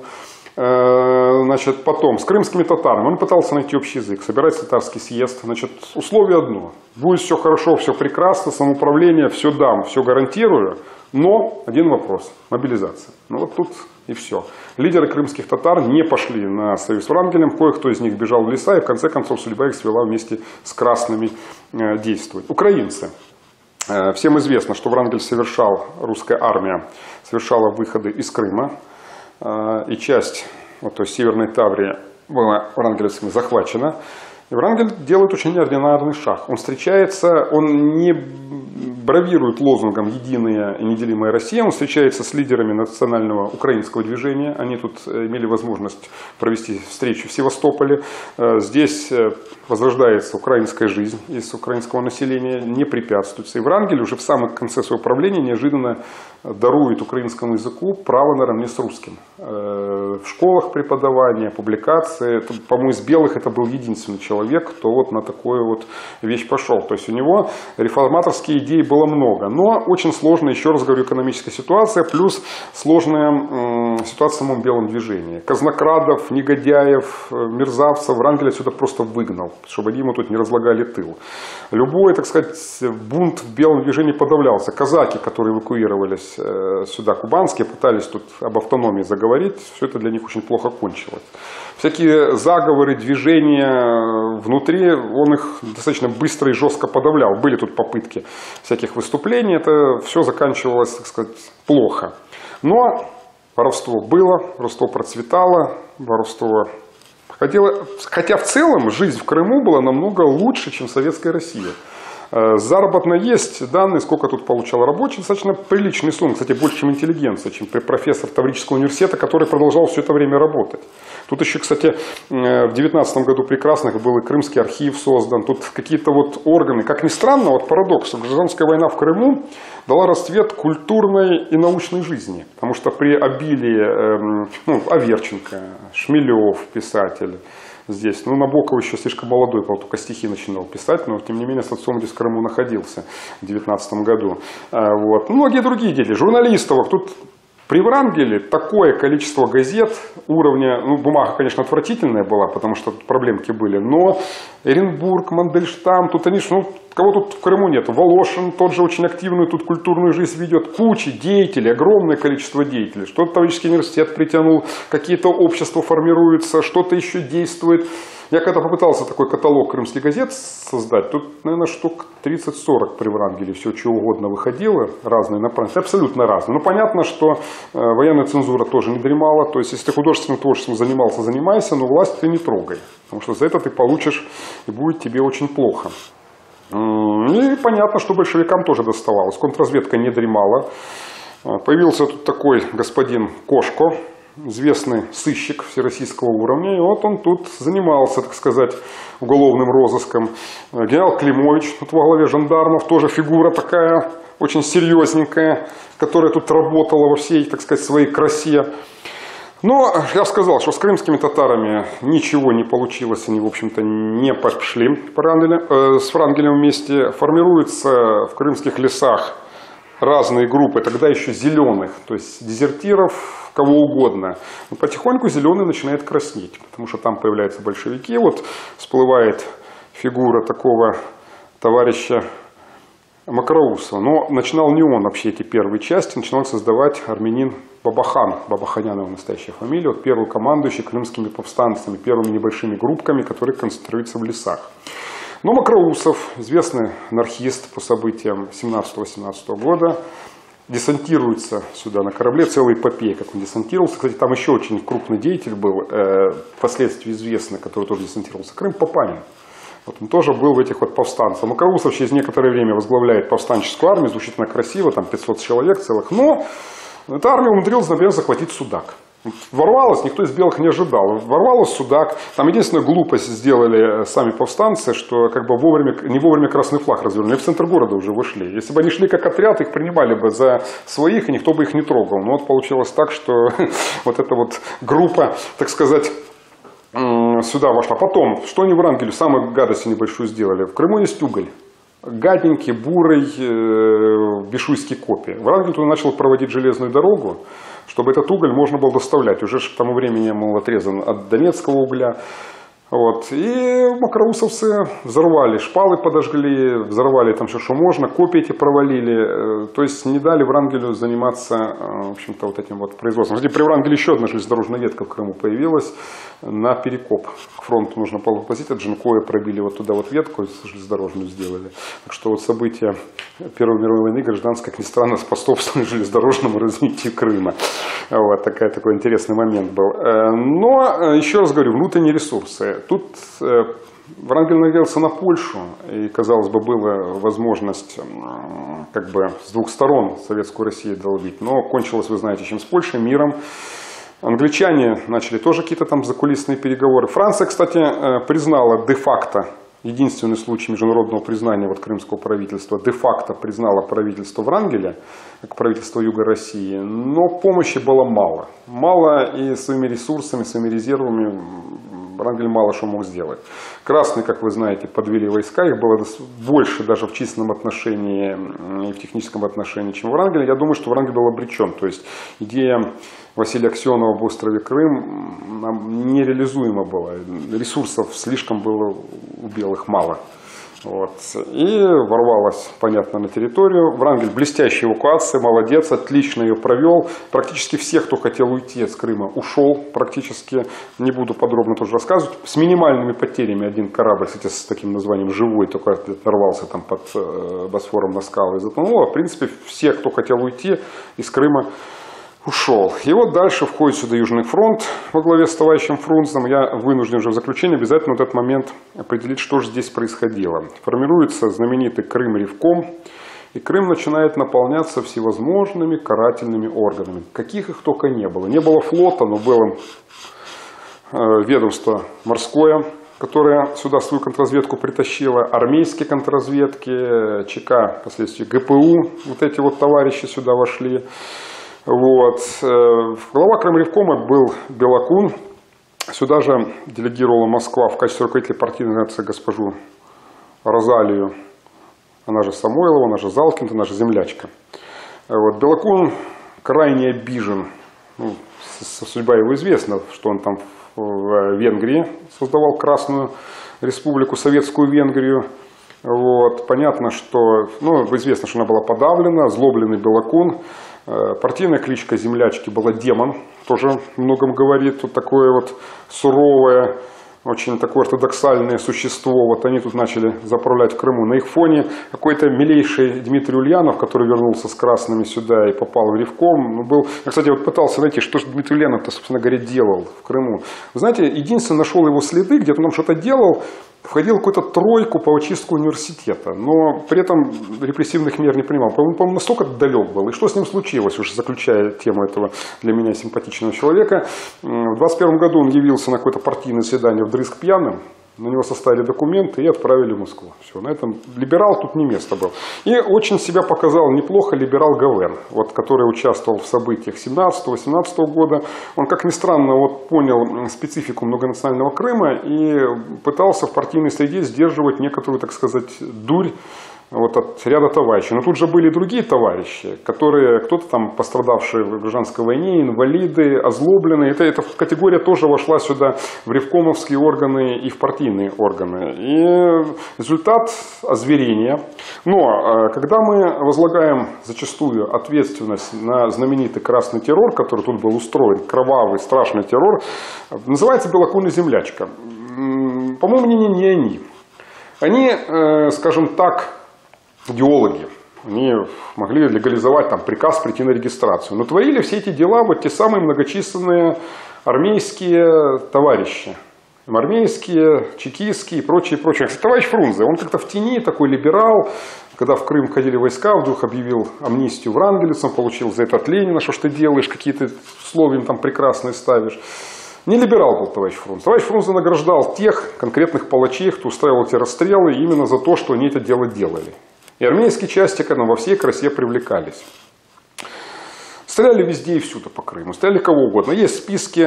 Speaker 1: Значит, потом с крымскими татарами он пытался найти общий язык, собирать татарский съезд. Значит, условие одно. Будет все хорошо, все прекрасно, самоуправление, все дам, все гарантирую. Но один вопрос – мобилизация. Ну вот тут и все. Лидеры крымских татар не пошли на союз с Врангелем, кое-кто из них бежал в леса, и в конце концов судьба их свела вместе с красными действовать. Украинцы. Всем известно, что Врангель русская армия совершала выходы из Крыма, и часть, вот, то есть Северной Таврии, была врангелевцами захвачена. И Врангель делает очень неординарный шаг. Он встречается, он не бравирует лозунгом «Единая и неделимая Россия», он встречается с лидерами национального украинского движения. Они тут имели возможность провести встречу в Севастополе. Здесь возрождается украинская жизнь из украинского населения, не препятствуется. И Врангель уже в самом конце своего правления неожиданно дарует украинскому языку право наравне с русским. В школах преподавания, публикации. По-моему, из белых это был единственный человек, кто вот на такую вот вещь пошел. То есть у него реформаторские идеи было много, но очень сложная, еще раз говорю, экономическая ситуация, плюс сложная ситуация в самом белом движении. Казнокрадов, негодяев, мерзавцев Врангель отсюда просто выгнал, чтобы они ему тут не разлагали тыл. Любой, так сказать, бунт в белом движении подавлялся. Казаки, которые эвакуировались сюда, кубанские, пытались тут об автономии заговорить, все это для них очень плохо кончилось. Всякие заговоры, движения внутри, он их достаточно быстро и жестко подавлял. Были тут попытки всяких выступлений, это все заканчивалось, так сказать, плохо. Но воровство было, воровство процветало, воровство... Хотя в целом жизнь в Крыму была намного лучше, чем в Советской России. Заработно есть данные, сколько тут получал рабочий, достаточно приличный суммы, кстати, больше, чем интеллигенция, чем профессор Таврического университета, который продолжал все это время работать. Тут еще, кстати, в 19 году прекрасных был и Крымский архив создан, тут какие-то вот органы, как ни странно, вот парадокс, гражданская война в Крыму дала расцвет культурной и научной жизни, потому что при обилии, Аверченко, Шмелев, писатель, здесь. Набоков еще слишком молодой, только стихи начинал писать, но тем не менее с отцом здесь в Крыму находился в 19 году. Вот. Многие другие дети, журналистов. Тут при Врангеле такое количество газет уровня, бумага, конечно, отвратительная была, потому что тут проблемки были, но Оренбург, Мандельштам, тут они, кого тут в Крыму нет? Волошин тот же очень активную тут культурную жизнь ведет, куча деятелей, огромное количество деятелей. Что-то Таврический университет притянул, какие-то общества формируются, что-то еще действует. Я когда попытался такой каталог крымских газет создать, тут, наверное, штук 30-40 при Врангеле все чего угодно выходило, разные направления, абсолютно разные. Ну, понятно, что военная цензура тоже не дремала, то есть, если ты художественным творчеством занимался, занимайся, но власть ты не трогай, потому что за это ты получишь и будет тебе очень плохо. И понятно, что большевикам тоже доставалось, контрразведка не дремала. Появился тут такой господин Кошко, известный сыщик всероссийского уровня, и вот он тут занимался, так сказать, уголовным розыском. Генерал Климович, тут во главе жандармов, тоже фигура такая, очень серьезненькая, которая тут работала во всей, так сказать, своей красе. Но я сказал, что с крымскими татарами ничего не получилось, они, в общем-то, не пошли с Врангелем вместе. Формируются в крымских лесах разные группы, тогда еще зеленых, то есть дезертиров, кого угодно. Но потихоньку зеленый начинает краснеть, потому что там появляются большевики. Вот всплывает фигура такого товарища Макроусова. Но начинал не он вообще эти первые части, начинал создавать армянин Бабахан. Бабаханян его настоящая фамилия. Вот первый командующий крымскими повстанцами, первыми небольшими группками, которые концентрируются в лесах. Но Макроусов, известный анархист по событиям 17-18 года, десантируется сюда на корабле, целая эпопея, как он десантировался. Кстати, там еще очень крупный деятель был, впоследствии известный, который тоже десантировался в Крым, Папанин. Вот он тоже был в этих вот повстанцах. Макроусов через некоторое время возглавляет повстанческую армию, звучит она красиво, там 500 человек целых, но эта армия умудрилась, например, захватить Судак. Ворвалась, никто из белых не ожидал. Ворвалась Судак. Там единственная глупость сделали сами повстанцы, что как бы не вовремя красный флаг развернули. И в центр города уже вышли. Если бы они шли как отряд, их принимали бы за своих, и никто бы их не трогал. Но вот получилось так, что вот эта вот группа, так сказать, сюда вошла. Потом, что они Врангелю, самую гадость небольшую сделали. В Крыму есть уголь. Гаденький, бурый, бишуйский копий. Врангель туда начал проводить железную дорогу, чтобы этот уголь можно было доставлять. Уже к тому времени был отрезан от донецкого угля. Вот. И макроусовцы взорвали, шпалы подожгли, взорвали там все, что можно, копии эти провалили. То есть не дали Врангелю заниматься, в общем-то, вот этим вот производством. Кстати, при Врангеле еще одна железнодорожная ветка в Крыму появилась на Перекоп. К фронту нужно было попасть, от Джанкоя пробили вот туда вот ветку, железнодорожную сделали. Так что вот события Первой мировой войны гражданской, как ни странно, способствовали железнодорожному развитию Крыма. Вот такой интересный момент был. Но, еще раз говорю, внутренние ресурсы. Тут Врангель надеялся на Польшу, и, казалось бы, была возможность как бы с двух сторон советскую Россию долбить, но кончилось, вы знаете, чем с Польшей, миром. Англичане начали тоже какие-то там закулисные переговоры. Франция, кстати, признала де-факто, единственный случай международного признания вот крымского правительства, де-факто признала правительство Врангеля, как правительство Юга России, но помощи было мало. Мало, и своими ресурсами, своими резервами Врангель мало что мог сделать. Красные, как вы знаете, подвели войска, их было больше даже в численном отношении и в техническом отношении, чем Врангель. Я думаю, что Врангель был обречен. То есть идея Василия Аксенова об острове Крым нереализуема была. Ресурсов слишком было у белых мало. Вот. И ворвалась, понятно, на территорию. Врангель, блестящая эвакуация, молодец, отлично ее провел. Практически всех, кто хотел уйти с Крыма, ушел. Практически, не буду подробно тоже рассказывать. С минимальными потерями один корабль, кстати, с таким названием «Живой», только оторвался там под Босфором на скалы и затонул. В принципе, все, кто хотел уйти из Крыма, ушел. И вот дальше входит сюда Южный фронт во главе с товарищем Фрунзом. Я вынужден уже в заключение обязательно в этот момент определить, что же здесь происходило. Формируется знаменитый Крым-Ревком, и Крым начинает наполняться всевозможными карательными органами. Каких их только не было. Не было флота, но было ведомство морское, которое сюда свою контрразведку притащило, армейские контрразведки, ЧК, впоследствии ГПУ, вот эти вот товарищи сюда вошли. Вот. Глава Крым-Ревкома был Белокун. Сюда же делегировала Москва в качестве руководителя партийной организации госпожу Розалию. Она же Самойлова, она же Залкин, она же землячка. Вот. Белокун крайне обижен. Судьба его известна, что он там в Венгрии создавал Красную Республику, Советскую Венгрию. Вот. Понятно, что, известно, что она была подавлена, озлобленный Белокун. Партийная кличка землячки была Демон, тоже многом говорит, вот такое вот суровое, очень такое ортодоксальное существо, вот они тут начали заправлять в Крыму. На их фоне какой-то милейший Дмитрий Ульянов, который вернулся с красными сюда и попал в Ревком, был... Я, кстати, вот пытался найти, что же Дмитрий Ульянов-то, собственно говоря, делал в Крыму. Вы знаете, единственное, нашел его следы, где-то он что-то делал, входил в какую-то тройку по очистку университета, но при этом репрессивных мер не принимал. Он, по-моему, настолько далек был. И что с ним случилось, уже заключая тему этого для меня симпатичного человека. В 21 году он явился на какое-то партийное заседание вдрызг пьяным. На него составили документы и отправили в Москву. Все, на этом либерал тут не место был. И очень себя показал неплохо либерал Гавен, вот, который участвовал в событиях 17-18 года. Он, как ни странно, вот, понял специфику многонационального Крыма и пытался в партийной среде сдерживать некоторую, так сказать, дурь вот от ряда товарищей. Но тут же были и другие товарищи, которые, кто-то там пострадавшие в гражданской войне, инвалиды, озлобленные. Эта категория тоже вошла сюда в ревкомовские органы и в партийные органы. И результат озверения. Но когда мы возлагаем зачастую ответственность на знаменитый красный террор, который тут был устроен, кровавый, страшный террор, называется «Белокурая землячка». По-моему, не они. Они, скажем так, идеологи. Они могли легализовать там приказ прийти на регистрацию. Но творили все эти дела вот те самые многочисленные армейские товарищи. Армейские, чекистские и прочее, прочее. Кстати, товарищ Фрунзе, он как-то в тени, такой либерал. Когда в Крым ходили войска, вдруг объявил амнистию врангелицам, получил за это от Ленина, что ж ты делаешь, какие-то условия им там прекрасные ставишь. Не либерал был товарищ Фрунзе. Товарищ Фрунзе награждал тех конкретных палачей, кто устраивал эти расстрелы именно за то, что они это дело делали. И армейские части к этому во всей красе привлекались. Стреляли везде и всюду по Крыму, стреляли кого угодно. Есть списки,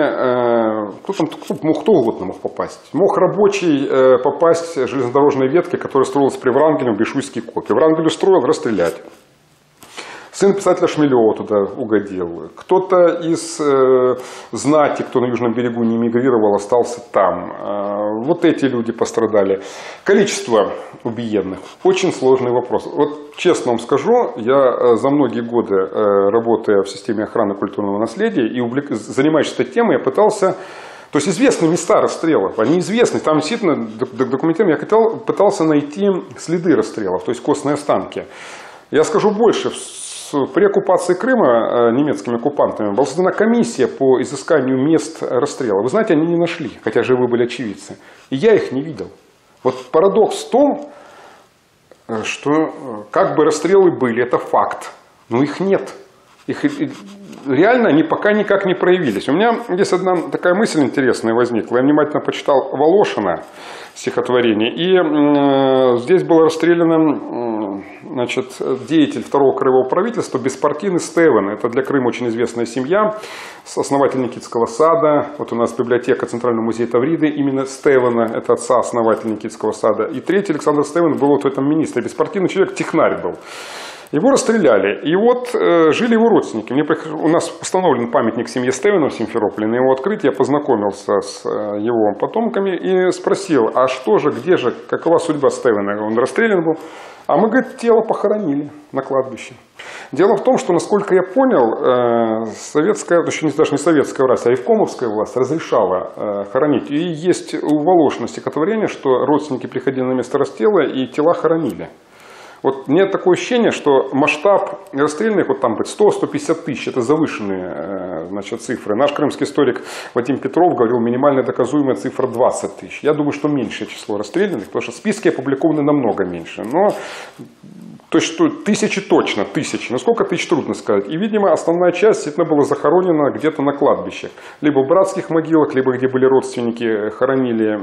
Speaker 1: кто угодно мог попасть. Мог рабочий попасть в железнодорожной ветке, которая строилась при Врангеле в Бишуйский копи. Врангель устроил расстрелять. Сын писателя Шмелева туда угодил. Кто-то из знати, кто на Южном берегу не эмигрировал, остался там. Вот эти люди пострадали. Количество убиенных. Очень сложный вопрос. Вот честно вам скажу, я за многие годы, работая в системе охраны культурного наследия и занимаясь этой темой, я пытался... То есть известны места расстрелов, они известны. Там действительно документально я пытался найти следы расстрелов, то есть костные останки. Я скажу больше. При оккупации Крыма немецкими оккупантами была создана комиссия по изысканию мест расстрела. Вы знаете, они не нашли, хотя живы были очевидцы. И я их не видел. Вот парадокс в том, что как бы расстрелы были, это факт, но их нет. Их реально они пока никак не проявились. У меня здесь одна такая мысль интересная возникла. Я внимательно почитал Волошина стихотворение. И здесь был расстрелян деятель второго краевого правительства, беспартийный Стевен. Это для Крыма очень известная семья. Основатель Никитского сада. Вот у нас библиотека Центрального музея Тавриды именно Стевена. Это отца основателя Никитского сада. И третий Александр Стевен был вот в этом министре. Беспартийный человек, технарь был. Его расстреляли, и вот жили его родственники. У нас установлен памятник семье Стевена в Симферополе. На его открытии я познакомился с его потомками и спросил, а что же, где же, какова судьба Стевена? Он расстрелян был. А мы, говорит, тело похоронили на кладбище. Дело в том, что, насколько я понял, советская, даже не советская власть, а ревкомовская власть разрешала хоронить. И есть у Волошина стихотворение, что родственники приходили на место расстрела и тела хоронили. Вот мне такое ощущение, что масштаб расстрельных, вот там 100-150 тысяч, это завышенные цифры. Наш крымский историк Вадим Петров говорил, минимальная доказуемая цифра 20 тысяч. Я думаю, что меньшее число расстрелянных, потому что списки опубликованы намного меньше. Но то есть, что тысячи точно, тысячи. Но сколько тысяч, трудно сказать. И, видимо, основная часть действительно была захоронена где-то на кладбищах. Либо в братских могилах, либо где были родственники, хоронили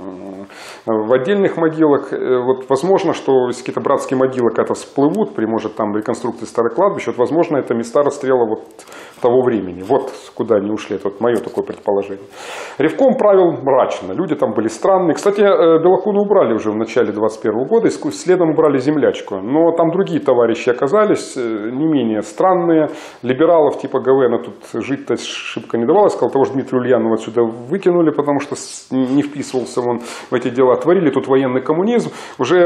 Speaker 1: в отдельных могилах. Вот возможно, что если какие-то братские могилы когда-то всплывут при, может, там реконструкции старых кладбищ, вот, возможно, это места расстрела вот того времени. Вот куда они ушли. Это вот мое такое предположение. Ревком правил мрачно. Люди там были странные. Кстати, Белокуну убрали уже в начале 21 года. Следом убрали землячку. Но там другие товарищи оказались не менее странные. Либералов типа Гавена тут жить-то шибко не давалось. Сказал, того же Дмитрия Ульянова отсюда выкинули, потому что не вписывался он в эти дела. Творили тут военный коммунизм. Уже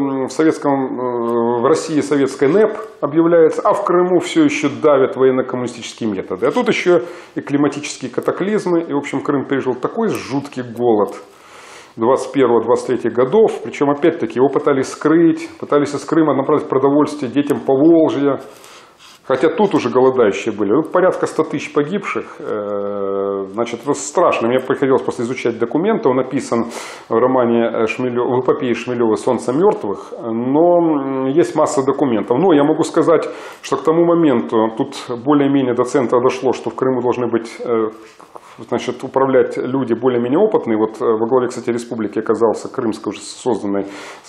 Speaker 1: в России советская НЭП объявляется, а в Крыму все еще давят военно-коммунистические методы. А тут еще и климатические катаклизмы. И, в общем, Крым пережил такой жуткий голод. 21-23 годов. Причем, опять-таки, его пытались скрыть, пытались из Крыма направить продовольствие детям Поволжья. Хотя тут уже голодающие были. Ну, порядка 100 тысяч погибших. Значит, это страшно. Мне приходилось просто изучать документы. Он написан в романе в эпопее Шмелева «Солнце мертвых». Но есть масса документов. Но я могу сказать, что к тому моменту тут более-менее до центра дошло, что в Крыму должны быть... Значит, управлять люди более-менее опытные. Вот во главе, кстати, республики оказался Крымской, уже созданной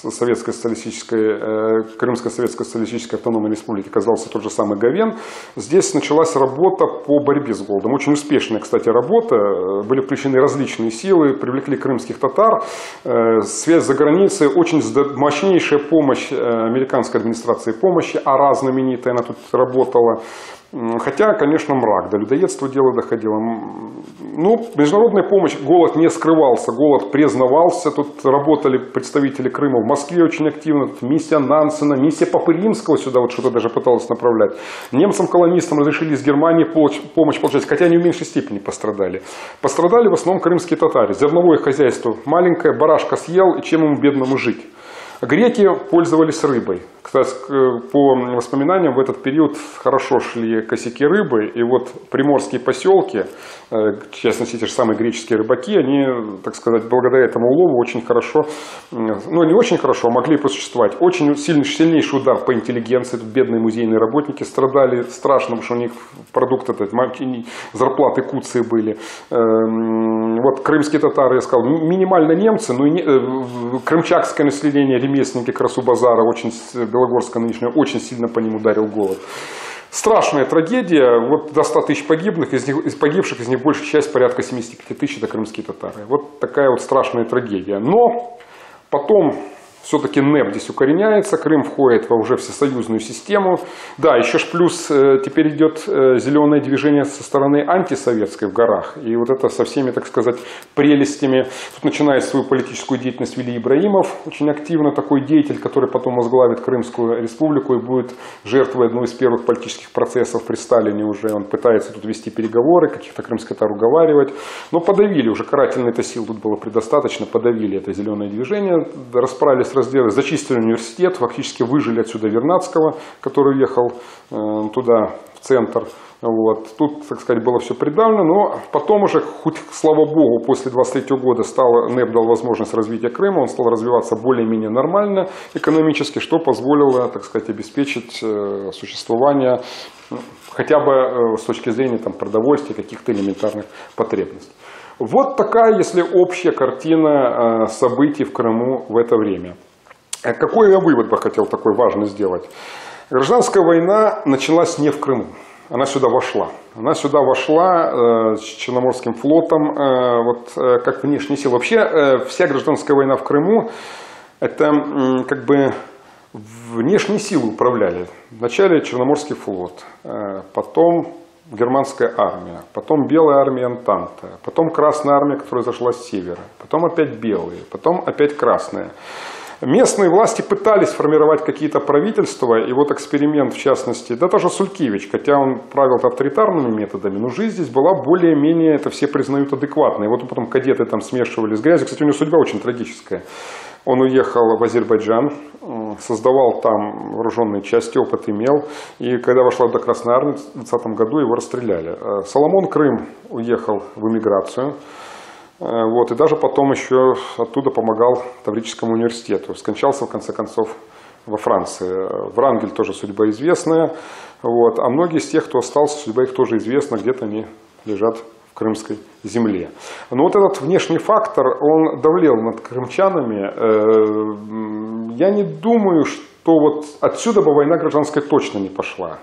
Speaker 1: Крымской Советской Социалистической Автономной Республики, оказался тот же самый Говен. Здесь началась работа по борьбе с голодом. Очень успешная, кстати, работа. Были включены различные силы, привлекли крымских татар, связь за границей, очень мощнейшая помощь американской администрации помощи, АРА знаменитая, она тут работала. Хотя, конечно, мрак, до людоедства дело доходило. Ну, международная помощь, голод не скрывался, голод признавался. Тут работали представители Крыма в Москве очень активно. Тут миссия Нансена, миссия Папы Римского сюда вот что-то даже пыталась направлять. Немцам-колонистам разрешили из Германии помощь получать, хотя они в меньшей степени пострадали. Пострадали в основном крымские татары. Зерновое хозяйство маленькое, барашка съел, и чем ему бедному жить? Греки пользовались рыбой. Кстати, по воспоминаниям, в этот период хорошо шли косяки рыбы, и вот приморские поселки, в частности, те же самые греческие рыбаки, они, так сказать, благодаря этому улову очень хорошо, ну не очень хорошо, а могли просуществовать. Очень сильнейший удар по интеллигенции, тут бедные музейные работники страдали страшно, потому что у них продукты, зарплаты куции были. Вот крымские татары, я сказал, минимально немцы, но и крымчакское население, ремесленники Красу-Базара, Белогорска нынешнего, очень сильно по ним ударил голод. Страшная трагедия. Вот до 100 тысяч погибших, из них большая часть, порядка 75 тысяч, это крымские татары. Вот такая вот страшная трагедия. Но потом все-таки НЭП здесь укореняется, Крым входит во уже всесоюзную систему. Да, еще ж плюс теперь идет зеленое движение со стороны антисоветской в горах. И вот это со всеми, так сказать, прелестями. Тут начинает свою политическую деятельность Вели Ибраимов, очень активно такой деятель, который потом возглавит Крымскую республику и будет жертвой одного из первых политических процессов при Сталине уже. Он пытается тут вести переговоры, каких-то крымских татар уговаривать. Но подавили, уже карательной-то сил тут было предостаточно, подавили это зеленое движение, расправились, зачистили университет, фактически выжили отсюда Вернадского, который уехал туда, в центр. Вот. Тут, так сказать, было все придавлено, но потом уже, хоть, слава богу, после 23 года НЭП дал возможность развития Крыма, он стал развиваться более-менее нормально экономически, что позволило, так сказать, обеспечить существование хотя бы с точки зрения продовольствия, каких-то элементарных потребностей. Вот такая, если общая картина событий в Крыму в это время. Какой я вывод бы хотел такой важный сделать? Гражданская война началась не в Крыму. Она сюда вошла. Она сюда вошла с Черноморским флотом как внешняя сила. Вообще вся гражданская война в Крыму это как бы внешние силы управляли. Вначале Черноморский флот, потом германская армия, потом белая армия Антанта, потом Красная армия, которая зашла с севера, потом опять белые, потом опять красная. Местные власти пытались формировать какие-то правительства, и вот эксперимент, в частности, да даже Сулькевич, хотя он правил авторитарными методами, но жизнь здесь была более-менее, это все признают, адекватной. Вот потом кадеты там смешивали с грязью. Кстати, у него судьба очень трагическая. Он уехал в Азербайджан, создавал там вооруженные части, опыт имел, и когда вошла до Красной армии в 2020 году, его расстреляли. Соломон Крым уехал в эмиграцию. Вот, и даже потом еще оттуда помогал Таврическому университету. Скончался, в конце концов, во Франции. Врангель тоже судьба известная. Вот, а многие из тех, кто остался, судьба их тоже известна. Где-то они лежат в крымской земле. Но вот этот внешний фактор, он давлел над крымчанами. Я не думаю, что вот отсюда бы война гражданская точно не пошла.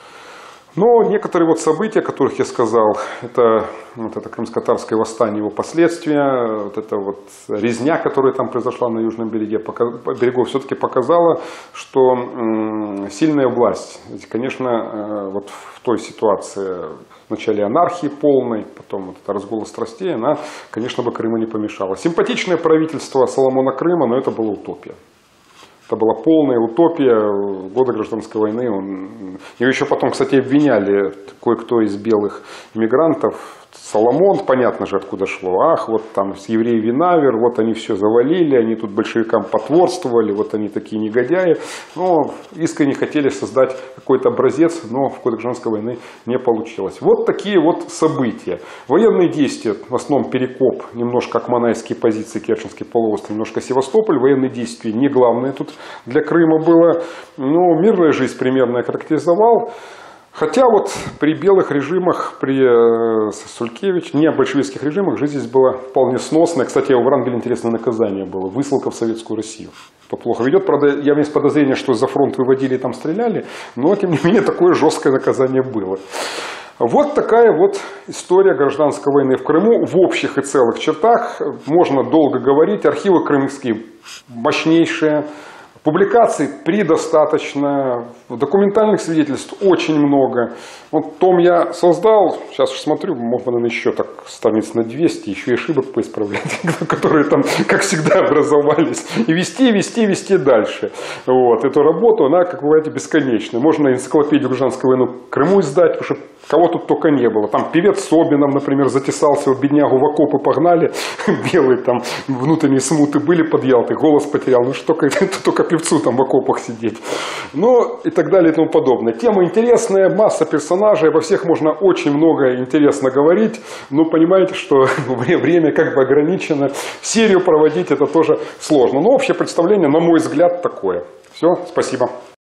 Speaker 1: Но некоторые вот события, о которых я сказал, это крымско-татарское восстание, его последствия, вот эта вот резня, которая там произошла на южном берегу, все-таки показала, что сильная власть, конечно, вот в той ситуации, в начале анархии полной, потом вот это разгула страстей, она, конечно, бы Крыму не помешала. Симпатичное правительство Соломона Крыма, но это была утопия. Это была полная утопия, годы гражданской войны. Его еще потом, кстати, обвиняли кое-кто из белых иммигрантов, Соломон, понятно же, откуда шло. Ах, вот там с евреев Винавер, вот они все завалили, они тут большевикам потворствовали, вот они такие негодяи. Но искренне хотели создать какой-то образец, но в ходе гражданской войны не получилось. Вот такие вот события. Военные действия, в основном Перекоп, немножко акманайские позиции, Керченский полуостров, немножко Севастополь. Военные действия не главное тут для Крыма было. Но мирная жизнь примерно я характеризовал. Хотя вот при белых режимах, при Сулькевиче, не большевистских режимах, жизнь здесь была вполне сносная. Кстати, у Врангеля интересное наказание было. Высылка в Советскую Россию. Кто плохо ведет. Правда, я имею подозрение, что за фронт выводили и там стреляли. Но, тем не менее, такое жесткое наказание было. Вот такая вот история гражданской войны в Крыму. В общих и целых чертах можно долго говорить. Архивы крымские мощнейшие. Публикаций предостаточно, документальных свидетельств очень много. Вот том я создал, сейчас смотрю, можно, наверное, еще так страниц на 200, еще и ошибок поисправлять, которые там, как всегда, образовались. И вести дальше. Вот. Эту работу, она, как вы понимаете, бесконечная. Можно энциклопедию гражданской войны в Крыму издать, потому что кого тут только не было. Там певец Собинов, например, затесался, в беднягу в окопы погнали, белые там внутренние смуты были под Ялтой, голос потерял. Ну что только певцу там в окопах сидеть. Ну и так далее и тому подобное. Тема интересная, масса персонажей, обо всех можно очень много интересно говорить, но понимаете, что время как бы ограничено. Серию проводить это тоже сложно. Но общее представление, на мой взгляд, такое. Все, спасибо.